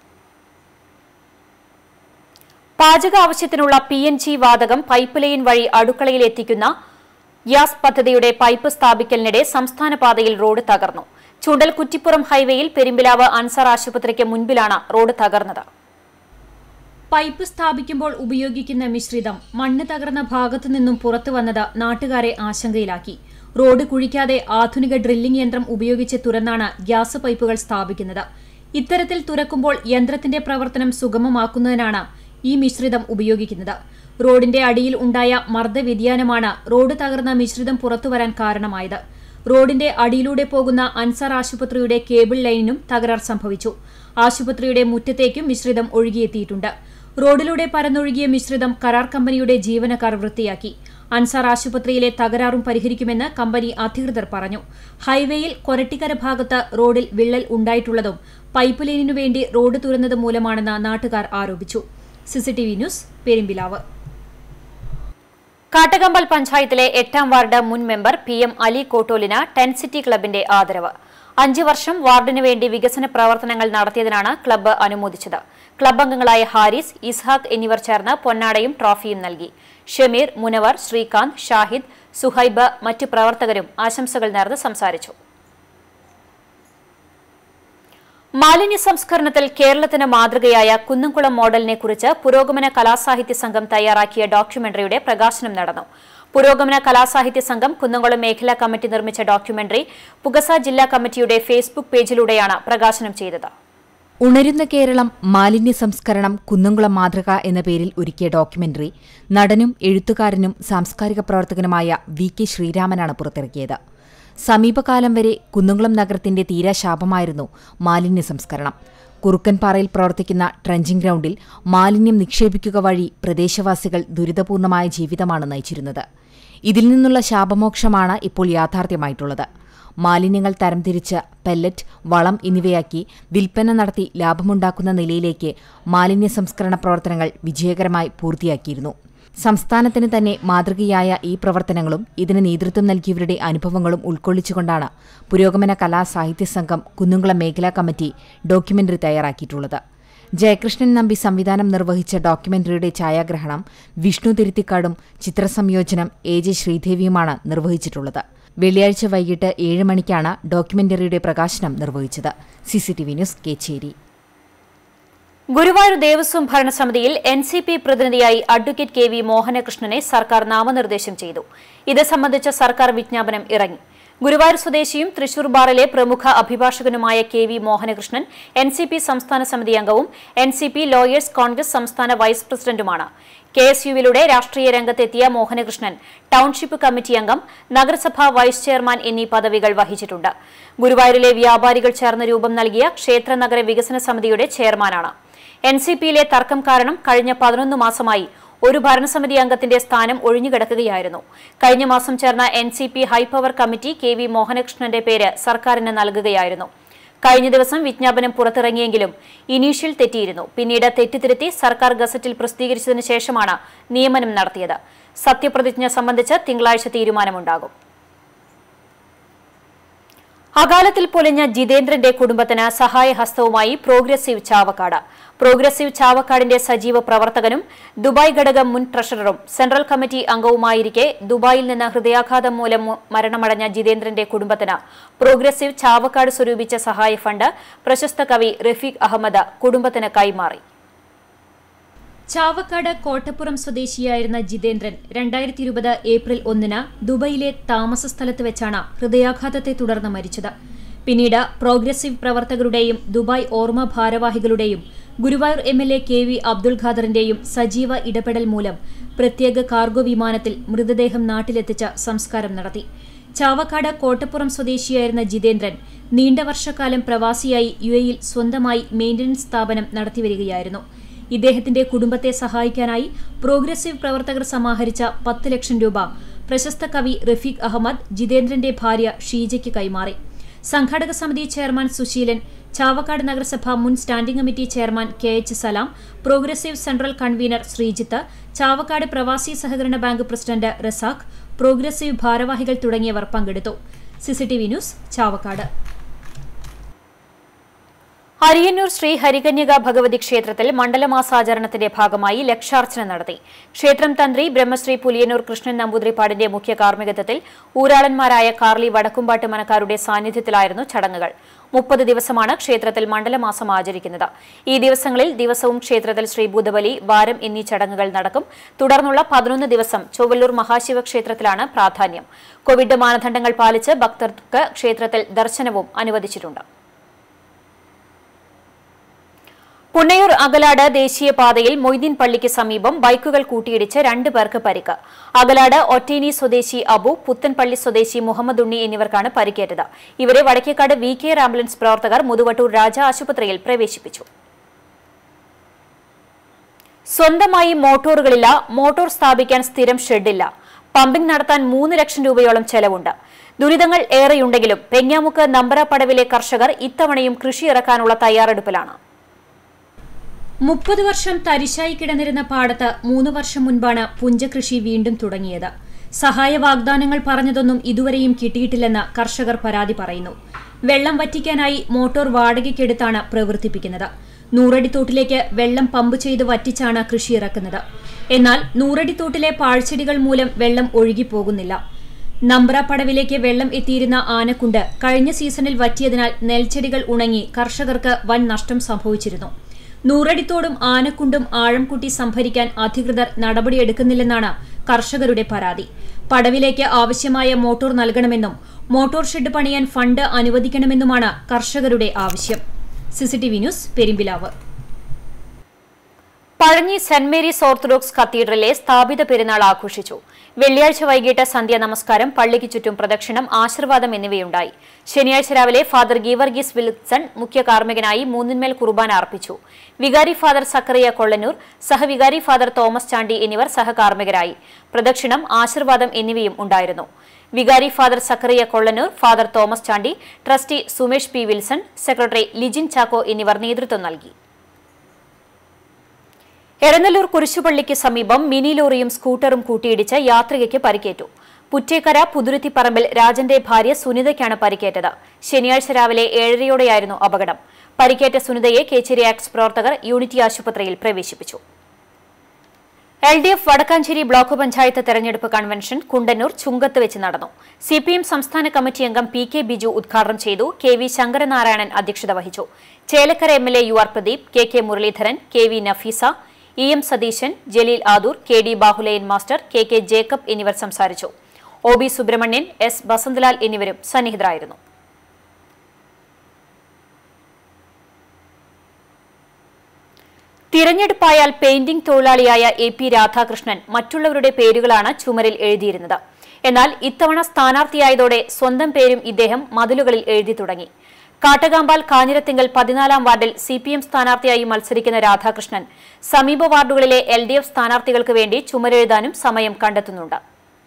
പാചക ആവശ്യത്തിനുള്ള പി എൻ ജി വാതകം പൈപ്പ് ലൈൻ വഴി അടുക്കളയിൽ എത്തിക്കുന്ന ഗ്യാസ് പദ്ധതിയുടെ പൈപ്പ് സ്ഥാപിക്കലിനിടെ സംസ്ഥാന പാതയിൽ റോഡ് തകർന്നു. ചൂണ്ടൽ കുറ്റിപ്പുറം ഹൈവേയിൽ പെരുമ്പിലാവ് അൻസാർ ആശുപത്രിക്ക് മുൻപിലാണ് റോഡ് തകർന്നത്. പൈപ്പ് സ്ഥാപിക്കുമ്പോൾ ഉപയോഗിക്കുന്ന മിശ്രിതം മണ്ണ് തകർന്ന ഭാഗത്തു നിന്നും പുറത്തു വന്നത് നാട്ടുകാരെ ആശങ്കയിലാക്കി. റോഡ് കുഴിക്കാതെ ആധുനിക ഡ്രില്ലിംഗ് യന്ത്രം ഉപയോഗിച്ച് തുറന്നാണ് ഗ്യാസ് പൈപ്പുകൾ സ്ഥാപിക്കുന്നത്. ഇത്തരത്തിൽ തുറക്കുമ്പോൾ യന്ത്രത്തിന്റെ പ്രവർത്തനം സുഗമമാക്കുന്നതിനാണ് ഈ മിശ്രിതം ഉപയോഗിക്കുന്നത്. റോഡിന്റെ അടിയിൽ ഉണ്ടായ മർദ്ദവ്യതിയാനമാണ് റോഡ് തകർന്ന മിശ്രിതം പുറത്തുവരാൻ കാരണമായത്. റോഡിന്റെ അടിയിലൂടെ പോകുന്ന അൻസാർ ആശുപത്രിയുടെ കേബിൾ ലൈനിനും തകരാർ സംഭവിച്ചു. ആശുപത്രിയുടെ മുറ്റത്തേക്കും മിശ്രിതം ഒഴുകിയെത്തിയിട്ടുണ്ട്. റോഡിലൂടെ പരന്നൊഴുകിയ മിശ്രിതം കരാർ കമ്പനിയുടെ ജീവനക്കാർ വൃത്തിയാക്കി. അൻസാർ ആശുപത്രിയിലെ തകരാറും പരിഹരിക്കുമെന്ന് കമ്പനി അധികൃതർ പറഞ്ഞു. ഹൈവേയിൽ കൊരട്ടിക്കര ഭാഗത്ത് റോഡിൽ വിള്ളൽ ഉണ്ടായിട്ടുള്ളതും പൈപ്പ് ലൈനിനു വേണ്ടി റോഡ് തുറന്നത് മൂലമാണെന്ന് നാട്ടുകാർ ആരോപിച്ചു. CCTV news Perumpilavu. കാട്ടകമ്പൽ പഞ്ചായത്തിലെ എട്ടാം വാർഡ് മുൻ മെമ്പർ പി എം അലി കോട്ടോലിന് ടെൻ സിറ്റി ക്ലബിന്റെ ആദരവ്. അഞ്ചു വർഷം വാർഡിനു വേണ്ടി വികസന പ്രവർത്തനങ്ങൾ നടത്തിയതിനാണ് ക്ലബ്ബ് അനുമോദിച്ചത്. ക്ലബ്ബ് അംഗങ്ങളായ ഹാരിസ്, ഇസ്ഹാഖ് എന്നിവർ ചേർന്ന് പൊന്നാടയും ട്രോഫിയും നൽകി. ഷമീർ, മുനവർ, ശ്രീകാന്ത്, ഷാഹിദ്, സുഹൈബ്, മറ്റു പ്രവർത്തകരും ആശംസകൾ നേർന്ന് സംസാരിച്ചു. മാലിന്യ സംസ്കരണത്തിൽ കേരളത്തിന് മാതൃകയായ കുന്നംകുളം മോഡലിനെക്കുറിച്ച് പുരോഗമന കലാസാഹിത്യ സംഘം തയ്യാറാക്കിയ ഡോക്യുമെന്ററിയുടെ പ്രകാശനം നടന്നു. പുരോഗമന കലാസാഹിത്യ സംഘം കുന്നംകുളം മേഖലാ കമ്മിറ്റി നിർമ്മിച്ച ഡോക്യുമെന്ററി പുകസ ജില്ലാ കമ്മിറ്റിയുടെ ഫേസ്ബുക്ക് പേജിലൂടെയാണ് പ്രകാശനം ചെയ്തത്. ഉണരുന്ന കേരളം മാലിന്യ സംസ്കരണം കുന്നംകുളം മാതൃക എന്ന പേരിൽ ഒരുക്കിയ ഡോക്യുമെന്ററി നടനും എഴുത്തുകാരനും സാംസ്കാരിക പ്രവർത്തകനുമായ വി കെ ശ്രീരാമനാണ് പുറത്തിറക്കിയത്. സമീപകാലം വരെ കുന്നംകുളം നഗരത്തിന്റെ തീരാശാപമായിരുന്നു മാലിന്യ സംസ്കരണം. കുറുക്കൻപാറയിൽ പ്രവർത്തിക്കുന്ന ട്രഞ്ചിംഗ് ഗ്രൌണ്ടിൽ മാലിന്യം നിക്ഷേപിക്കുക വഴി പ്രദേശവാസികൾ ദുരിതപൂർണമായ ജീവിതമാണ് നയിച്ചിരുന്നത്. ഇതിൽ നിന്നുള്ള ശാപമോക്ഷമാണ് ഇപ്പോൾ യാഥാർത്ഥ്യമായിട്ടുള്ളത്. മാലിന്യങ്ങൾ തരംതിരിച്ച് പെല്ലറ്റ്, വളം എന്നിവയാക്കി വിൽപ്പന നടത്തി ലാഭമുണ്ടാക്കുന്ന നിലയിലേക്ക് മാലിന്യ സംസ്കരണ പ്രവർത്തനങ്ങൾ വിജയകരമായി പൂർത്തിയാക്കിയിരുന്നു. സംസ്ഥാനത്തിന് തന്നെ മാതൃകയായ ഈ പ്രവർത്തനങ്ങളും ഇതിന് നേതൃത്വം നൽകിയവരുടെ അനുഭവങ്ങളും ഉൾക്കൊള്ളിച്ചുകൊണ്ടാണ് പുരോഗമന കലാ സാഹിത്യ സംഘം കുന്നംകുളം മേഖലാ കമ്മിറ്റി ഡോക്യുമെന്ററി തയ്യാറാക്കിയിട്ടുള്ളത്. ജയകൃഷ്ണൻ നമ്പി സംവിധാനം നിർവഹിച്ച ഡോക്യുമെന്ററിയുടെ ഛായാഗ്രഹണം വിഷ്ണു തിരുത്തിക്കാടും ചിത്രസംയോജനം എ ജെ ശ്രീദേവിയുമാണ് നിർവഹിച്ചിട്ടുള്ളത്. വെള്ളിയാഴ്ച വൈകിട്ട് ഏഴ് മണിക്കാണ് ഡോക്യുമെന്ററിയുടെ പ്രകാശനം നിർവഹിച്ചത്. CCTV news Kechery. ഗുരുവായൂർ ദേവസ്വം ഭരണസമിതിയിൽ എൻ സി പി പ്രതിനിധിയായി അഡ്വക്കേറ്റ് കെ വി മോഹനകൃഷ്ണനെ സർക്കാർ നാമനിർദ്ദേശം ചെയ്തു. ഇത് സംബന്ധിച്ച സർക്കാർ വിജ്ഞാപനം ഇറങ്ങി. ഗുരുവായൂർ സ്വദേശിയും തൃശൂർ ബാറിലെ പ്രമുഖ അഭിഭാഷകനുമായ K V Mohanakrishnan N C P സംസ്ഥാന സമിതി അംഗവും N C P lawyers Congress സംസ്ഥാന വൈസ് പ്രസിഡന്റുമാണ്. കെ എസ് യുവിലൂടെ രാഷ്ട്രീയ രംഗത്തെത്തിയ മോഹനകൃഷ്ണൻ ടൌൺഷിപ്പ് കമ്മിറ്റി അംഗം, നഗരസഭാ വൈസ് ചെയർമാൻ എന്നീ പദവികൾ വഹിച്ചിട്ടുണ്ട്. ഗുരുവായൂരിലെ വ്യാപാരികൾ ചേർന്ന് രൂപം നൽകിയ ക്ഷേത്ര നഗര വികസന സമിതിയുടെ ചെയർമാനാണ്. എൻ സി പിയിലെ തർക്കം കാരണം കഴിഞ്ഞ പതിനൊന്ന് മാസമായി ഒരു ഭരണസമിതി അംഗത്തിന്റെ സ്ഥാനം ഒഴിഞ്ഞുകിടക്കുകയായിരുന്നു. കഴിഞ്ഞ മാസം ചേർന്ന N C P high power committee K V മോഹനകൃഷ്ണന്റെ പേര് സർക്കാരിന് നൽകുകയായിരുന്നു. കഴിഞ്ഞ ദിവസം വിജ്ഞാപനം പുറത്തിറങ്ങിയെങ്കിലും ഇനീഷ്യൽ തെറ്റിയിരുന്നു. പിന്നീട് തെറ്റിത്തിരുത്തി സർക്കാർ ഗസറ്റിൽ പ്രസിദ്ധീകരിച്ചതിനു ശേഷമാണ് നിയമനം നടത്തിയത്. സത്യപ്രതിജ്ഞ സംബന്ധിച്ച് തിങ്കളാഴ്ച തീരുമാനമുണ്ടാകും. അകാലത്തിൽ പൊലിഞ്ഞ ജിതേന്ദ്രന്റെ കുടുംബത്തിന് സഹായഹസ്തവുമായി പ്രോഗ്രസീവ് ചാവക്കാട്. പ്രോഗ്രസീവ് ചാവക്കാടിന്റെ സജീവ പ്രവർത്തകനും ദുബായ് ഘടകം മുൻ ട്രഷററും സെൻട്രൽ കമ്മിറ്റി അംഗവുമായിരിക്കെ ദുബായിൽ നിന്ന് ഹൃദയാഘാതം മൂലം മരണമടഞ്ഞ ജിതേന്ദ്രന്റെ കുടുംബത്തിന് പ്രോഗ്രസീവ് ചാവക്കാട് സ്വരൂപിച്ച സഹായ ഫണ്ട് പ്രശസ്ത കവി റഫീഖ് അഹമ്മദ് കുടുംബത്തിന് കൈമാറി. ചാവക്കാട് കോട്ടപ്പുറം സ്വദേശിയായിരുന്ന ജിതേന്ദ്രൻ രണ്ടായിരത്തി ഇരുപത് ഏപ്രിൽ ഒന്നിന് ദുബൈയിലെ താമസ സ്ഥലത്ത് വെച്ചാണ് ഹൃദയാഘാതത്തെ തുടർന്ന് മരിച്ചത്. പിന്നീട് പ്രോഗ്രസീവ് പ്രവർത്തകരുടെയും ദുബായ് ഓർമ്മ ഭാരവാഹികളുടെയും Guruvayur M L A K V Abdul ഖാദറിന്റെയും സജീവ ഇടപെടൽ മൂലം പ്രത്യേക കാർഗോ വിമാനത്തിൽ മൃതദേഹം നാട്ടിലെത്തിച്ച് സംസ്കാരം നടത്തി. ചാവക്കാട് കോട്ടപ്പുറം സ്വദേശിയായിരുന്ന ജിതേന്ദ്രൻ നീണ്ട വർഷക്കാലം പ്രവാസിയായി യു എയിൽ സ്വന്തമായി മെയിന്റനൻസ് സ്ഥാപനം നടത്തിവരികയായിരുന്നു. ഇദ്ദേഹത്തിന്റെ കുടുംബത്തെ സഹായിക്കാനായി പ്രോഗ്രസീവ് പ്രവർത്തകർ സമാഹരിച്ച പത്ത് ലക്ഷം രൂപ പ്രശസ്ത കവി റഫീഖ് അഹമ്മദ് ജിതേന്ദ്രന്റെ ഭാര്യ ഷീജയ്ക്ക് കൈമാറി. സംഘാടക സമിതി ചെയർമാൻ സുശീലൻ, ചാവക്കാട് നഗരസഭ മുൻ standing committee chairman K H Salam, progressive central convener Sreejith, Chavakkad പ്രവാസി സഹകരണ ബാങ്ക് പ്രസിഡന്റ് റസാഖ്, പ്രോഗ്രസീവ് ഭാരവാഹികൾ തുടങ്ങിയവർ പങ്കെടുത്തു. CCTV news Chavakkad. അരിയന്നൂർ ശ്രീ ഹരികന്യക ഭഗവതി ക്ഷേത്രത്തിൽ മണ്ഡലമാസാചരണത്തിന്റെ ഭാഗമായി ലക്ഷാർച്ചന നടത്തി. ക്ഷേത്രം തന്ത്രി ബ്രഹ്മശ്രീ പുലിയന്നൂർ കൃഷ്ണൻ നമ്പൂതിരിപ്പാടിന്റെ മുഖ്യ കാർമ്മികത്വത്തിൽ ഊരാളന്മാരായ കാർലി വടക്കുംപാട്ട് മനക്കാരുടെ സാന്നിധ്യത്തിലായിരുന്നു ചടങ്ങുകൾ. മുപ്പത് ദിവസമാണ് ക്ഷേത്രത്തിൽ മണ്ഡലമാസം ആചരിക്കുന്നത്. ഈ ദിവസങ്ങളിൽ ദിവസവും ക്ഷേത്രത്തിൽ ശ്രീഭൂതബലി, വാരം എന്നീ ചടങ്ങുകൾ നടക്കും. തുടർന്നുള്ള പതിനൊന്ന് ദിവസം ചൊവ്വല്ലൂർ മഹാശിവക്ഷേത്രത്തിലാണ് പ്രാധാന്യം. കോവിഡ് മാനദണ്ഡങ്ങൾ പാലിച്ച് ഭക്തർക്ക് ക്ഷേത്രത്തിൽ ദർശനവും അനുവദിച്ചിട്ടുണ്ട്. പുന്നയൂർ അകലാട് ദേശീയപാതയിൽ മൊയ്തീൻ പള്ളിക്ക് സമീപം ബൈക്കുകൾ കൂട്ടിയിടിച്ച് രണ്ടു പേർക്ക് പരിക്ക്. അകലാട് ഒറ്റേനി സ്വദേശി അബു, പുത്തൻപള്ളി സ്വദേശി മുഹമ്മദ് ഉണ്ണി എന്നിവർക്കാണ് പരിക്കേറ്റത്. ഇവരെ വടക്കേക്കാട് വി കെയർ ആംബുലൻസ് പ്രവർത്തകർ മുതുവട്ടൂർ രാജ ആശുപത്രിയിൽ പ്രവേശിപ്പിച്ചു. സ്വന്തമായി മോട്ടോറുകളില്ല, മോട്ടോർ സ്ഥാപിക്കാൻ സ്ഥിരം ഷെഡില്ല. പമ്പിംഗ് നടത്താൻ മൂന്ന് ലക്ഷം രൂപയോളം ചെലവുണ്ട്. ദുരിതങ്ങൾ ഏറെയുണ്ടെങ്കിലും പെഞ്ഞാമുക്ക് നമ്പറപ്പടവിലെ കർഷകർ ഇത്തവണയും കൃഷി ഇറക്കാനുള്ള തയ്യാറെടുപ്പിലാണ്. മുപ്പത് വർഷം തരിശായി കിടന്നിരുന്ന പാടത്ത് മൂന്ന് വർഷം മുൻപാണ് പുഞ്ചകൃഷി വീണ്ടും തുടങ്ങിയത്. സഹായ വാഗ്ദാനങ്ങൾ പറഞ്ഞതൊന്നും ഇതുവരെയും കിട്ടിയിട്ടില്ലെന്ന് കർഷകർ പരാതി പറയുന്നു. വെള്ളം വറ്റിക്കാനായി മോട്ടോർ വാടകയ്ക്കെടുത്താണ് പ്രവർത്തിപ്പിക്കുന്നത്. നൂറടിത്തോട്ടിലേക്ക് വെള്ളം പമ്പ് ചെയ്ത് വറ്റിച്ചാണ് കൃഷി ഇറക്കുന്നത്. എന്നാൽ നൂറടിത്തോട്ടിലെ പാഴ്ചെടികൾ മൂലം വെള്ളം ഒഴുകിപ്പോകുന്നില്ല. നമ്പ്രപ്പടവിലേക്ക് വെള്ളം എത്തിയിരുന്ന ആനക്കുണ്ട് കഴിഞ്ഞ സീസണിൽ വറ്റിയതിനാൽ നെൽച്ചെടികൾ ഉണങ്ങി കർഷകർക്ക് വൻ നഷ്ടം സംഭവിച്ചിരുന്നു. നൂറടിത്തോടും ആനക്കുണ്ടും ആഴം കൂട്ടി സംഭരിക്കാൻ അധികൃതർ നടപടിയെടുക്കുന്നില്ലെന്നാണ് കർഷകരുടെ പരാതി. പടവിലേക്ക് ആവശ്യമായ മോട്ടോർ നൽകണമെന്നും മോട്ടോർ ഷെഡ് പണിയാൻ ഫണ്ട് അനുവദിക്കണമെന്നുമാണ് കർഷകരുടെ ആവശ്യം. CCTV news, Perumpilavu. Pazhanji saint Mary's orthodox കത്തീഡ്രലിലെ സ്ഥാപിത പെരുന്നാൾ ആഘോഷിച്ചു. വെള്ളിയാഴ്ച വൈകിട്ട് സന്ധ്യ നമസ്കാരം, പള്ളിക്ക് ചുറ്റും പ്രദക്ഷിണം, ആശീർവാദം എന്നിവയുണ്ടായി. ശനിയാഴ്ച രാവിലെ ഫാദർ ഗീവർഗീസ് വിൽസൺ മുഖ്യ കാർമ്മികനായി മൂന്നിന്മേൽ കുർബാന അർപ്പിച്ചു. വികാരി ഫാദർ സക്കറിയ കൊള്ളന്നൂർ, സഹവികാരി ഫാദർ തോമസ് ചാണ്ടി എന്നിവർ സഹകാർമ്മികരായി. പ്രദക്ഷിണം, ആശീർവാദം എന്നിവയും ഉണ്ടായിരുന്നു. വികാരി father Zachariah Kollannur, father Thomas Chandy, trustee Sumesh P Wilson, secretary Lijin Chacko എന്നിവർ നേതൃത്വം നൽകി. എരനല്ലൂർ കുരിശുപള്ളിക്ക് സമീപം മിനി ലോറിയും സ്കൂട്ടറും കൂട്ടിയിടിച്ച് യാത്രികയ്ക്ക് പരിക്കേറ്റു. പുറ്റേക്കര പുതുരുത്തിപ്പറമ്പിൽ രാജന്റെ ഭാര്യ സുനിതയ്ക്കാണ് പരിക്കേറ്റത്. ശനിയാഴ്ച രാവിലെ ഏഴരയോടെയായിരുന്നു അപകടം. പരിക്കേറ്റ സുനിതയെ കേച്ചേരി ആക്സ് പ്രവർത്തകർ യൂണിറ്റി ആശുപത്രിയിൽ പ്രവേശിപ്പിച്ചു. L D F Vadakkanchery block panchayat തെരഞ്ഞെടുപ്പ് കൺവെൻഷൻ കുണ്ടന്നൂർ ചുങ്കത്ത് വെച്ച് നടന്നു. സി പി എം സംസ്ഥാന കമ്മിറ്റി അംഗം പി കെ ബിജു ഉദ്ഘാടനം ചെയ്തു. കെ വി ശങ്കരനാരായണൻ അധ്യക്ഷത വഹിച്ചു. Chelakkara M L A U R Pradeep, K K Muraleedharan, K V Nafeesa, E M Satheesan, Jaleel Adoor, K D Bahulayan master, K K Jacob എന്നിവർ സംസാരിച്ചു. O B Subrahmanian, S Basanthalal എന്നിവരും സന്നിഹിതരായിരുന്നു. തിരഞ്ഞെടുപ്പായാൽ പെയിന്റിംഗ് തൊഴിലാളിയായ എ പി രാധാകൃഷ്ണൻ മറ്റുള്ളവരുടെ പേരുകളാണ് ചുമരിൽ എഴുതിയിരുന്നത്. എന്നാൽ ഇത്തവണ സ്ഥാനാർത്ഥിയായതോടെ സ്വന്തം പേരും ഇദ്ദേഹം മതിലുകളിൽ എഴുതി തുടങ്ങി. കാട്ടകാമ്പാൽ കാഞ്ഞിരത്തിങ്കൽ പതിനാലാം വാർഡിൽ സി പി എം സ്ഥാനാർത്ഥിയായി മത്സരിക്കുന്ന രാധാകൃഷ്ണൻ സമീപ വാർഡുകളിലെ എൽ ഡി എഫ് സ്ഥാനാർത്ഥികൾക്ക് വേണ്ടി ചുമരെഴുതാനും സമയം കണ്ടെത്തുന്നുണ്ട്.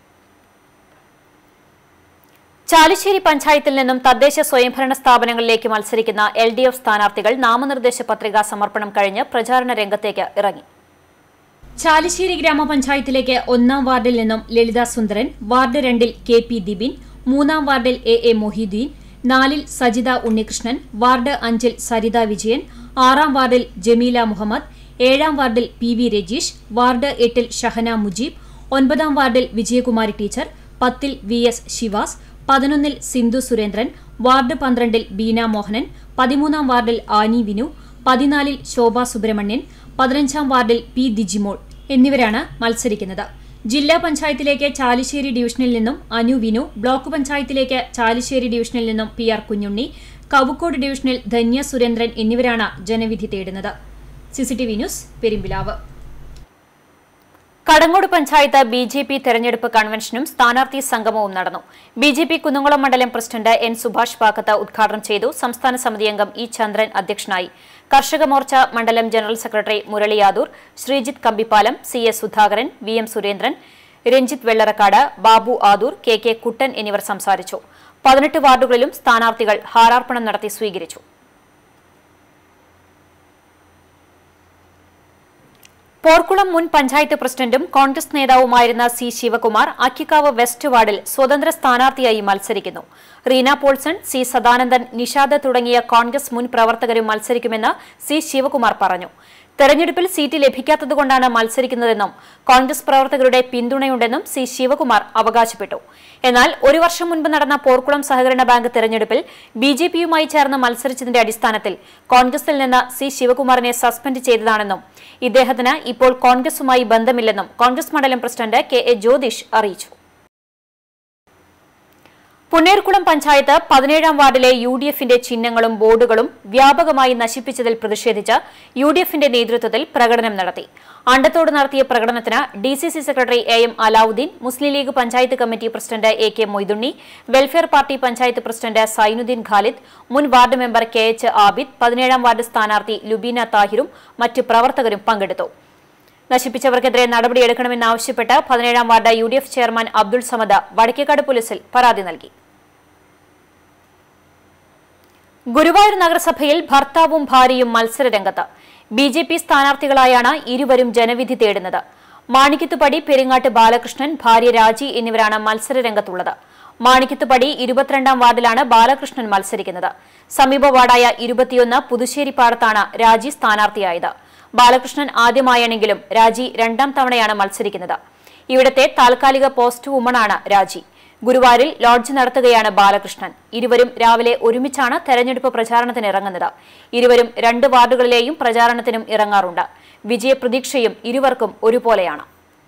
ചാലിശ്ശേരി പഞ്ചായത്തിൽ നിന്നും തദ്ദേശ സ്വയംഭരണ സ്ഥാപനങ്ങളിലേക്ക് മത്സരിക്കുന്ന എൽ ഡി എഫ് സ്ഥാനാർത്ഥികൾ നാമനിർദ്ദേശ പത്രികാ സമർപ്പണം കഴിഞ്ഞ് പ്രചാരണ രംഗത്തേക്ക് ഇറങ്ങി. ചാലിശ്ശേരി ഗ്രാമപഞ്ചായത്തിലേക്ക് ഒന്നാം വാർഡിൽ നിന്നും ലളിത സുന്ദരൻ, വാർഡ് രണ്ടിൽ കെ പി ദിബിൻ, മൂന്നാം വാർഡിൽ എ എ മൊഹീദ്ദീൻ, നാലിൽ സജിത ഉണ്ണികൃഷ്ണൻ, വാർഡ് അഞ്ചിൽ സരിത വിജയൻ, ആറാം വാർഡിൽ ജമീല മുഹമ്മദ്, ഏഴാം വാർഡിൽ പി വി രജീഷ്, വാർഡ് എട്ടിൽ ഷഹന മുജീബ്, ഒൻപതാം വാർഡിൽ വിജയകുമാരി ടീച്ചർ, പത്തിൽ വി എസ് ശിവാസ്, പതിനൊന്നിൽ സിന്ധു സുരേന്ദ്രൻ, വാർഡ് പന്ത്രണ്ടിൽ ബീന മോഹനൻ, പതിമൂന്നാം വാർഡിൽ ആനി വിനു, പതിനാലിൽ ശോഭ സുബ്രഹ്മണ്യൻ, പതിനഞ്ചാം വാർഡിൽ പി ദിജിമോൾ എന്നിവരാണ് മത്സരിക്കുന്നത്. ജില്ലാ പഞ്ചായത്തിലേക്ക് ചാലിശ്ശേരി ഡിവിഷനിൽ നിന്നും അനു വിനു, ബ്ലോക്ക് പഞ്ചായത്തിലേക്ക് ചാലിശ്ശേരി ഡിവിഷനിൽ നിന്നും പി ആർ കുഞ്ഞുണ്ണി, കവുക്കോട് ഡിവിഷനിൽ ധന്യ സുരേന്ദ്രൻ എന്നിവരാണ് ജനവിധി തേടുന്നത്. CCTV news, Perumpilavu. Kadangode panchayat B J P തെരഞ്ഞെടുപ്പ് കൺവെൻഷനും സ്ഥാനാർത്ഥി സംഗമവും നടന്നു. ബി ജെ പി കുന്നംകുളം മണ്ഡലം പ്രസിഡന്റ് എൻ സുഭാഷ് പാക്കത്ത് ഉദ്ഘാടനം ചെയ്തു. സംസ്ഥാന സമിതി അംഗം ഇ ചന്ദ്രൻ അധ്യക്ഷനായി. കർഷക മോർച്ച മണ്ഡലം general secretary Murali Yadur, Sreejith Kambippalam, C S Sudhakaran, V M Surendran, Ranjith Vellarakkad, Babu Adoor, K K Kuttan എന്നിവർ സംസാരിച്ചു. പതിനെട്ട് വാർഡുകളിലും സ്ഥാനാർത്ഥികൾ ഹാരാർപ്പണം നടത്തി സ്വീകരിച്ചു. പോർക്കുളം മുൻ പഞ്ചായത്ത് പ്രസിഡന്റും കോൺഗ്രസ് നേതാവുമായിരുന്ന സി ശിവകുമാർ അക്കിക്കാവ് വെസ്റ്റ് വാർഡിൽ സ്വതന്ത്ര സ്ഥാനാർത്ഥിയായി മത്സരിക്കുന്നു. റീന പോൾസൺ, സി സദാനന്ദൻ, നിഷാദ് തുടങ്ങിയ കോൺഗ്രസ് മുൻ പ്രവർത്തകരും മത്സരിക്കുമെന്ന് സി ശിവകുമാർ പറഞ്ഞു. തെരഞ്ഞെടുപ്പിൽ സീറ്റ് ലഭിക്കാത്തതുകൊണ്ടാണ് മത്സരിക്കുന്നതെന്നും കോൺഗ്രസ് പ്രവർത്തകരുടെ പിന്തുണയുണ്ടെന്നും സി ശിവകുമാർ അവകാശപ്പെട്ടു. എന്നാൽ ഒരു വർഷം മുൻപ് നടന്ന പോർക്കുളം സഹകരണ ബാങ്ക് തെരഞ്ഞെടുപ്പിൽ ബി ജെ പിയുമായി ചേർന്ന് മത്സരിച്ചതിന്റെ അടിസ്ഥാനത്തിൽ കോൺഗ്രസിൽ നിന്ന് സി ശിവകുമാറിനെ സസ്പെൻഡ് ചെയ്തതാണെന്നും ഇദ്ദേഹത്തിന് ഇപ്പോൾ കോൺഗ്രസുമായി ബന്ധമില്ലെന്നും കോൺഗ്രസ് മണ്ഡലം പ്രസിഡന്റ് കെ എ ജ്യോതിഷ് അറിയിച്ചു. പുന്നേർകുളം പഞ്ചായത്ത് പതിനേഴാം വാർഡിലെ യു ഡി എഫിന്റെ ചിഹ്നങ്ങളും ബോർഡുകളും വ്യാപകമായി നശിപ്പിച്ചതിൽ പ്രതിഷേധിച്ച് യു ഡി എഫിന്റെ നേതൃത്വത്തിൽ പ്രകടനം നടത്തി. അണ്ടത്തോട് നടത്തിയ പ്രകടനത്തിന് D C C secretary A M Alavudheen, Muslim League panchayat committee president A K Moidunni, Welfare Party panchayat president Zainuddin Khalid, മുൻ ward member K H Abid, പതിനേഴാം വാർഡ് സ്ഥാനാർത്ഥി ലുബീന താഹിറും മറ്റ് പ്രവർത്തകരും പങ്കെടുത്തു. നശിപ്പിച്ചവർക്കെതിരെ നടപടിയെടുക്കണമെന്നാവശ്യപ്പെട്ട് പതിനേഴാം ward U D F chairman Abdul Samad Vadakkekad പോലീസിൽ പരാതി നൽകി. ഗുരുവായൂർ നഗരസഭയിൽ ഭർത്താവും ഭാര്യയും മത്സരരംഗത്ത്. ബി ജെ പി സ്ഥാനാർത്ഥികളായാണ് ഇരുവരും ജനവിധി തേടുന്നത്. മാണിക്കത്തുപടി പെരിങ്ങാട്ട് ബാലകൃഷ്ണൻ, ഭാര്യ രാജി എന്നിവരാണ് മത്സരരംഗത്തുള്ളത്. മാണിക്കത്തുപടി ഇരുപത്തിരണ്ടാം വാർഡിലാണ് ബാലകൃഷ്ണൻ മത്സരിക്കുന്നത്. സമീപ വാർഡായ ഇരുപത്തിയൊന്ന് പുതുശ്ശേരിപ്പാടത്താണ് രാജി സ്ഥാനാർത്ഥിയായത്. ബാലകൃഷ്ണൻ ആദ്യമായാണെങ്കിലും രാജി രണ്ടാം തവണയാണ് മത്സരിക്കുന്നത്. ഇവിടത്തെ താൽക്കാലിക പോസ്റ്റ് വുമണാണ് രാജി. ഗുരുവായൂരിൽ ലോഡ്ജ് നടത്തുകയാണ് ബാലകൃഷ്ണൻ. ഇരുവരും രാവിലെ ഒരുമിച്ചാണ് തെരഞ്ഞെടുപ്പ് പ്രചാരണത്തിന് ഇറങ്ങുന്നത്. ഇരുവരും രണ്ട് വാർഡുകളിലെയും പ്രചാരണത്തിനും ഇറങ്ങാറുണ്ട്. വിജയപ്രതീക്ഷയും ഇരുവർക്കും ഒരുപോലെയാണ്.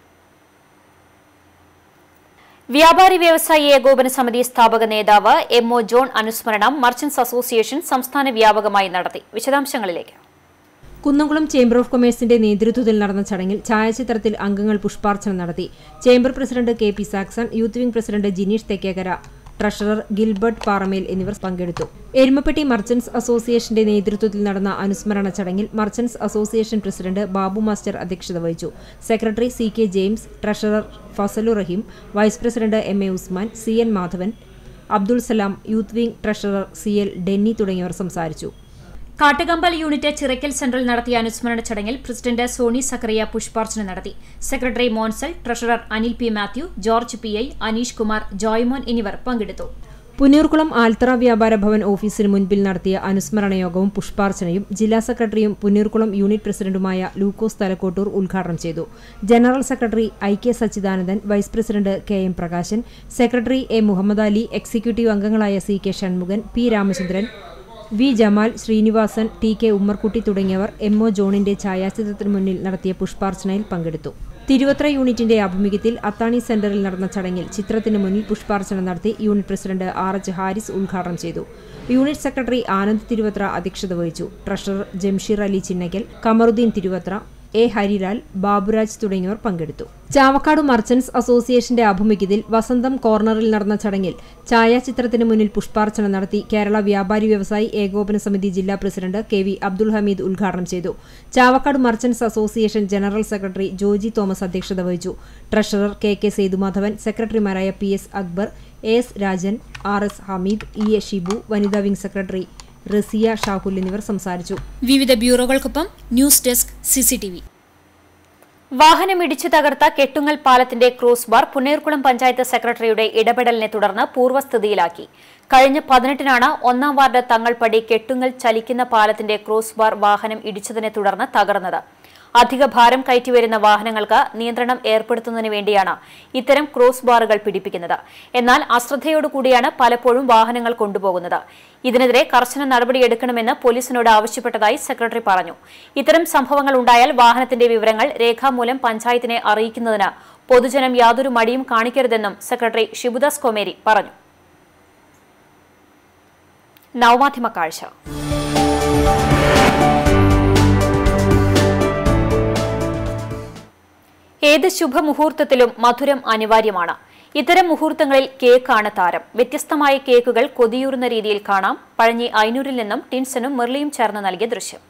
വ്യാപാരി വ്യവസായി ഏകോപന സമിതി സ്ഥാപക നേതാവ് എം ഒ ജോൺ അനുസ്മരണം മർച്ചന്റ്സ് അസോസിയേഷൻ സംസ്ഥാന വ്യാപകമായി നടത്തി. വിശദാംശങ്ങളിലേക്ക്. കുന്നംകുളം ചേംബർ ഓഫ് കൊമേഴ്സിന്റെ നേതൃത്വത്തിൽ നടന്ന ചടങ്ങിൽ ഛായാചിത്രത്തിൽ അംഗങ്ങൾ പുഷ്പാർച്ചന നടത്തി. Chamber president K P Saxon, youth wing president Jineesh Thekkekara, treasurer Gilbert Paramel എന്നിവർ പങ്കെടുത്തു. എരുമപ്പെട്ടി മർച്ചന്റ്സ് അസോസിയേഷന്റെ നേതൃത്വത്തിൽ നടന്ന അനുസ്മരണ ചടങ്ങിൽ merchants association president Babu master അധ്യക്ഷത വഹിച്ചു. Secretary C K James, treasurer Fazalu Raheem, vice president M A Usman, C N Madhavan, Abdul Salam, youth wing treasurer C L Denny തുടങ്ങിയവർ സംസാരിച്ചു. കാട്ടുകമ്പൽ യൂണിറ്റ് ചിറക്കൽ സെന്ററിൽ നടത്തിയ അനുസ്മരണ ചടങ്ങിൽ പ്രസിഡന്റ് സോണി സക്കറിയ പുഷ്പാർച്ചന നടത്തി. Secretary Monsal, treasurer Anil P Mathew, George P I, Aneesh Kumar, Joymon എന്നിവർ പങ്കെടുത്തു. പുന്നൂർകുളം ആൽത്തറ വ്യാപാര ഭവൻ ഓഫീസിന് മുൻപിൽ നടത്തിയ അനുസ്മരണ യോഗവും പുഷ്പാർച്ചനയും ജില്ലാ സെക്രട്ടറിയും പുന്നൂർകുളം യൂണിറ്റ് പ്രസിഡന്റുമായ ലൂക്കോസ് തലക്കോട്ടൂർ ഉദ്ഘാടനം ചെയ്തു. General secretary I K Sachidanandan, vice president K M Prakashan, secretary A Muhammad Ali, executive അംഗങ്ങളായ C K Shanmughan, P Ramachandran, V Jamal, Srinivasan, T K Ummerkutty തുടങ്ങിയവർ എം ഒ ജോണിന്റെ ഛായാചിത്രത്തിന് മുന്നിൽ നടത്തിയ പുഷ്പാർച്ചനയിൽ പങ്കെടുത്തു. തിരുവത്ര യൂണിറ്റിന്റെ ആഭിമുഖ്യത്തിൽ അത്താണി സെന്ററിൽ നടന്ന ചടങ്ങിൽ ചിത്രത്തിന് മുന്നിൽ പുഷ്പാർച്ചന നടത്തി unit president R H Haris ഉദ്ഘാടനം ചെയ്തു. യൂണിറ്റ് സെക്രട്ടറി ആനന്ദ് തിരുവത്ര അധ്യക്ഷത വഹിച്ചു. ട്രഷറർ ജംഷീർ അലി ചിന്നക്കൽ, കമറുദ്ദീൻ തിരുവത്ര, എ ഹരിലാൽ, ബാബുരാജ് തുടങ്ങിയവർ പങ്കെടുത്തു. ചാവക്കാട് മർച്ചന്റ്സ് അസോസിയേഷന്റെ ആഭിമുഖ്യത്തിൽ വസന്തം കോർണറിൽ നടന്ന ചടങ്ങിൽ ഛായാചിത്രത്തിന് മുന്നിൽ പുഷ്പാർച്ചന നടത്തി കേരള വ്യാപാരി വ്യവസായി ഏകോപന സമിതി ജില്ലാ president K V Abdul Hameed ഉദ്ഘാടനം ചെയ്തു. Chavakkad merchants association general secretary Joji Thomas അധ്യക്ഷത വഹിച്ചു. ട്രഷറർ കെ കെ സേതുമാധവൻ, സെക്രട്ടറിമാരായ P S Akbar, A S Rajan, R S Hameed, E A Shibu, വനിതാ വിംഗ് സെക്രട്ടറി റസിയ ഷാഹുൽ എന്നിവർ സംസാരിച്ചു. വിവിധ ബ്യൂറോകൾക്കൊപ്പം ന്യൂസ് ഡെസ്ക് സിസിടിവി. വാഹനമിടിച്ചു തകർത്ത കെട്ടുങ്ങൽ പാലത്തിന്റെ ക്രോസ് ബാർ പുന്നയൂർകുളം പഞ്ചായത്ത് സെക്രട്ടറിയുടെ ഇടപെടലിനെ തുടർന്ന് പൂർവ്വസ്ഥിതിയിലാക്കി. കഴിഞ്ഞ പതിനെട്ടിനാണ് ഒന്നാം വാർഡ് തങ്ങൾപടി കെട്ടുങ്ങൽ ചലിക്കുന്ന പാലത്തിന്റെ ക്രോസ് ബാർ വാഹനം ഇടിച്ചതിനെ തുടർന്ന് തകർന്നത്. അധിക ഭാരം കയറ്റിവരുന്ന വാഹനങ്ങൾക്ക് നിയന്ത്രണം ഏർപ്പെടുത്തുന്നതിന് വേണ്ടിയാണ് ഇത്തരം ക്രോസ് ബാറുകൾ പിടിപ്പിക്കുന്നത്. എന്നാൽ അശ്രദ്ധയോടുകൂടിയാണ് പലപ്പോഴും വാഹനങ്ങൾ കൊണ്ടുപോകുന്നത്. ഇതിനെതിരെ കർശന നടപടിയെടുക്കണമെന്ന് പോലീസിനോട് ആവശ്യപ്പെട്ടതായി സെക്രട്ടറി പറഞ്ഞു. ഇത്തരം സംഭവങ്ങൾ ഉണ്ടായാൽ വാഹനത്തിന്റെ വിവരങ്ങൾ രേഖാമൂലം പഞ്ചായത്തിനെ അറിയിക്കുന്നതിന് പൊതുജനം യാതൊരു മടിയും കാണിക്കരുതെന്നും സെക്രട്ടറി ഷിബുദാസ് കൊമേരി പറഞ്ഞു. നവമാധ്യമ കാഴ്ച. ഏത് ശുഭമുഹൂർത്തത്തിലും മധുരം അനിവാര്യമാണ്. ഇത്തരം മുഹൂർത്തങ്ങളിൽ കേക്കാണ് താരം. വ്യത്യസ്തമായ കേക്കുകൾ കൊതിയൂറുന്ന രീതിയിൽ കാണാം. പഴഞ്ഞി ഐനൂരിൽ നിന്നും ടിൻസനും മെർലിയും ചേർന്ന് നൽകിയ ദൃശ്യം.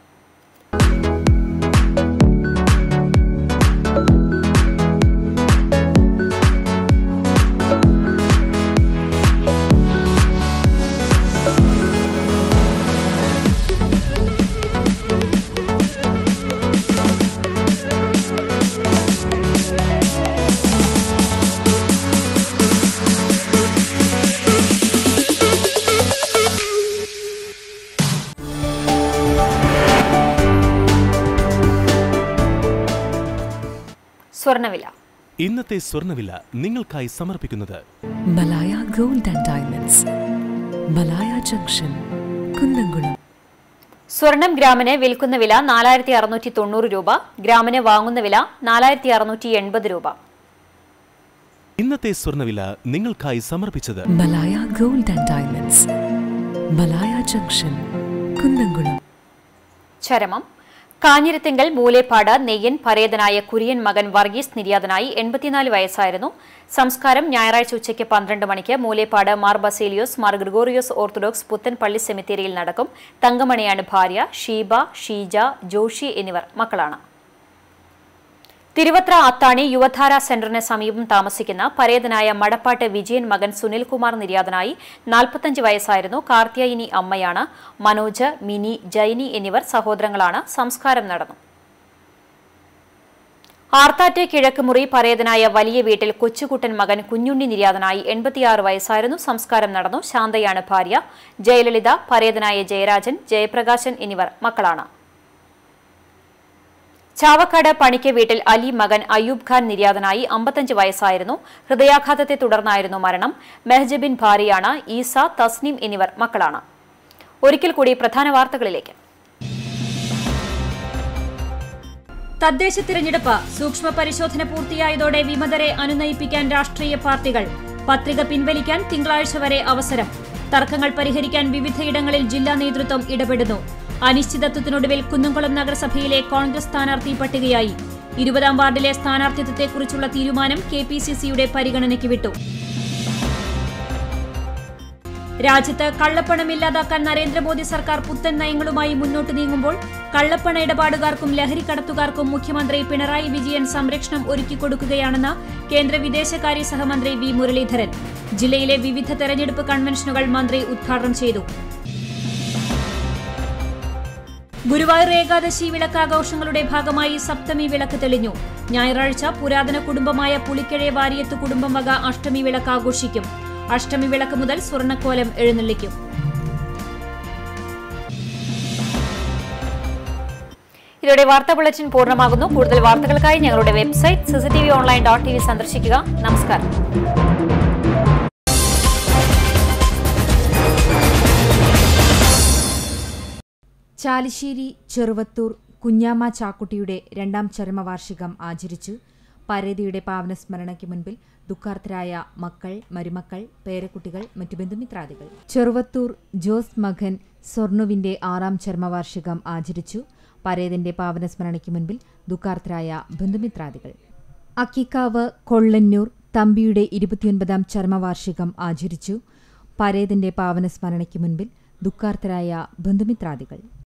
സ്വർണ്ണവില. ഇന്നത്തെ സ്വർണ്ണവില നിങ്ങൾക്കായി സമർപ്പിക്കുന്നത് Malaya gold and diamonds, Malaya junction, Kunnamkulam. സ്വർണം ഗ്രാമിന് വിൽക്കുന്ന വില നാലായിരത്തി അറുന്നൂറ്റി തൊണ്ണൂറ് രൂപ, ഗ്രാമിന് വാങ്ങുന്ന വില നാലായിരത്തി അറുന്നൂറ്റി എൺപത് രൂപ. ഇന്നത്തെ സ്വർണ്ണവില നിങ്ങൾക്കായി സമർപ്പിച്ചത് Malaya gold and diamonds, Malaya junction, Kunnamkulam. ചരമം. കാഞ്ഞിരത്തിങ്കൽ മൂലേപ്പാട് നെയ്യൻ പരേതനായ കുര്യൻ മകൻ വർഗീസ് നിര്യാതനായി എൺപത്തിനാല് വയസ്സായിരുന്നു. സംസ്കാരം ഞായറാഴ്ച ഉച്ചയ്ക്ക് പന്ത്രണ്ട് മണിക്ക് മൂലേപ്പാട് മാർ ബസേലിയോസ് മാർ ഗ്രിഗോറിയോസ് ഓർത്തഡോക്സ് പുത്തൻ പള്ളി സെമിത്തേരിയിൽ നടക്കും. തങ്കമണിയാണ് ഭാര്യ. ഷീബ, ഷീജ, ജോഷി എന്നിവർ മക്കളാണ്. തിരുവത്ര അത്താണി യുവധാര സെന്ററിന് സമീപം താമസിക്കുന്ന പരേതനായ മടപ്പാട്ട് വിജയൻ മകൻ സുനിൽകുമാർ നിര്യാതനായി നാൽപ്പത്തഞ്ച് വയസ്സായിരുന്നു. കാർത്തിയായിനി അമ്മയാണ്. മനോജ്, മിനി, ജൈനി എന്നിവർ സഹോദരങ്ങളാണ്. സംസ്കാരം നടന്നു. ആർത്താറ്റ് കിഴക്കുമുറി പരേതനായ വലിയ വീട്ടിൽ കൊച്ചുകുട്ടൻ മകൻ കുഞ്ഞുണ്ണി നിര്യാതനായി എൺപത്തിയാറ് വയസ്സായിരുന്നു. സംസ്കാരം നടന്നു. ശാന്തയാണ് ഭാര്യ. ജയലളിത, പരേതനായ ജയരാജൻ, ജയപ്രകാശൻ എന്നിവർ മക്കളാണ്. ചാവക്കാട് പണിക്ക് വീട്ടിൽ അലി മകൻ അയ്യൂബ് ഖാൻ നിര്യാതനായി അമ്പത്തഞ്ച് വയസ്സായിരുന്നു. ഹൃദയാഘാതത്തെ തുടർന്നായിരുന്നു മരണം. മെഹ്ജബിൻ ഭാര്യയാണ്. ഈസ, തസ്നീം എന്നിവർ മക്കളാണ്. ഒരിക്കൽ കൂടി പ്രധാന വാർത്തകളിലേക്ക്. തദ്ദേശ തിരഞ്ഞെടുപ്പ് സൂക്ഷ്മ പരിശോധന പൂർത്തിയായതോടെ വിമതരെ അനുനയിപ്പിക്കാൻ രാഷ്ട്രീയ പാർട്ടികൾ. പത്രിക പിൻവലിക്കാൻ തിങ്കളാഴ്ച വരെ അവസരം. തർക്കങ്ങൾ പരിഹരിക്കാൻ വിവിധയിടങ്ങളിൽ ജില്ലാ നേതൃത്വം ഇടപെടുന്നു. അനിശ്ചിതത്വത്തിനൊടുവിൽ കുന്നംകുളം നഗരസഭയിലെ കോൺഗ്രസ് സ്ഥാനാർത്ഥി പട്ടികയായി. ഇരുപതാം വാർഡിലെ സ്ഥാനാർത്ഥിത്വത്തെക്കുറിച്ചുള്ള തീരുമാനം കെ പി സി സിയുടെ പരിഗണനയ്ക്ക് വിട്ടു. രാജ്യത്ത് കള്ളപ്പണം ഇല്ലാതാക്കാൻ നരേന്ദ്രമോദി സർക്കാർ പുത്തൻ നയങ്ങളുമായി മുന്നോട്ട് നീങ്ങുമ്പോൾ കള്ളപ്പണ ഇടപാടുകാർക്കും ലഹരിക്കടത്തുകാർക്കും മുഖ്യമന്ത്രി പിണറായി വിജയൻ സംരക്ഷണം ഒരുക്കിക്കൊടുക്കുകയാണെന്ന് കേന്ദ്ര വിദേശകാര്യ സഹമന്ത്രി വി മുരളീധരൻ. ജില്ലയിലെ വിവിധ തെരഞ്ഞെടുപ്പ് കൺവെൻഷനുകൾ മന്ത്രി ഉദ്ഘാടനം ചെയ്തു. ഗുരുവായൂർ ഏകാദശി വിളക്കാഘോഷങ്ങളുടെ ഭാഗമായി സപ്തമി വിളക്ക് തെളിഞ്ഞു. ഞായറാഴ്ച പുരാതന കുടുംബമായ പുളിക്കഴെ വാരിയത്ത് കുടുംബം വക അഷ്ടമി വിളക്ക് ആഘോഷിക്കും. അഷ്ടമി വിളക്ക് മുതൽ സ്വർണ്ണക്കോലം എഴുന്നള്ളിക്കും. ഇതോടെ വാർത്താ ബുള്ളറ്റിൻ പൂർണ്ണമാകുന്നു. കൂടുതൽ വാർത്തകൾക്കായി ഞങ്ങളുടെ website CCTV online dot T V സന്ദർശിക്കുക. നമസ്കാരം. ചാലിശ്ശേരി ചെറുവത്തൂർ കുഞ്ഞാമ്മ ചാക്കുട്ടിയുടെ രണ്ടാം ചരമവാർഷികം ആചരിച്ചു. പരേതയുടെ പാവനസ്മരണയ്ക്ക് മുൻപിൽ ദുഃഖാർത്തരായ മക്കൾ, മരുമക്കൾ, പേരക്കുട്ടികൾ, മറ്റു ബന്ധുമിത്രാദികൾ. ചെറുവത്തൂർ ജോസ് മകൻ സ്വർണുവിന്റെ ആറാം ചരമവാർഷികം ആചരിച്ചു. പരേതന്റെ പാവനസ്മരണയ്ക്ക് മുൻപിൽ ദുഃഖാർത്തരായ ബന്ധുമിത്രാദികൾ. അക്കിക്കാവ് കൊള്ളന്നൂർ തമ്പിയുടെ ഇരുപത്തിയൊൻപതാം ചരമവാർഷികം ആചരിച്ചു. പരേതന്റെ പാവനസ്മരണയ്ക്ക് മുൻപിൽ ദുഃഖാർത്തരായ ബന്ധുമിത്രാദികൾ.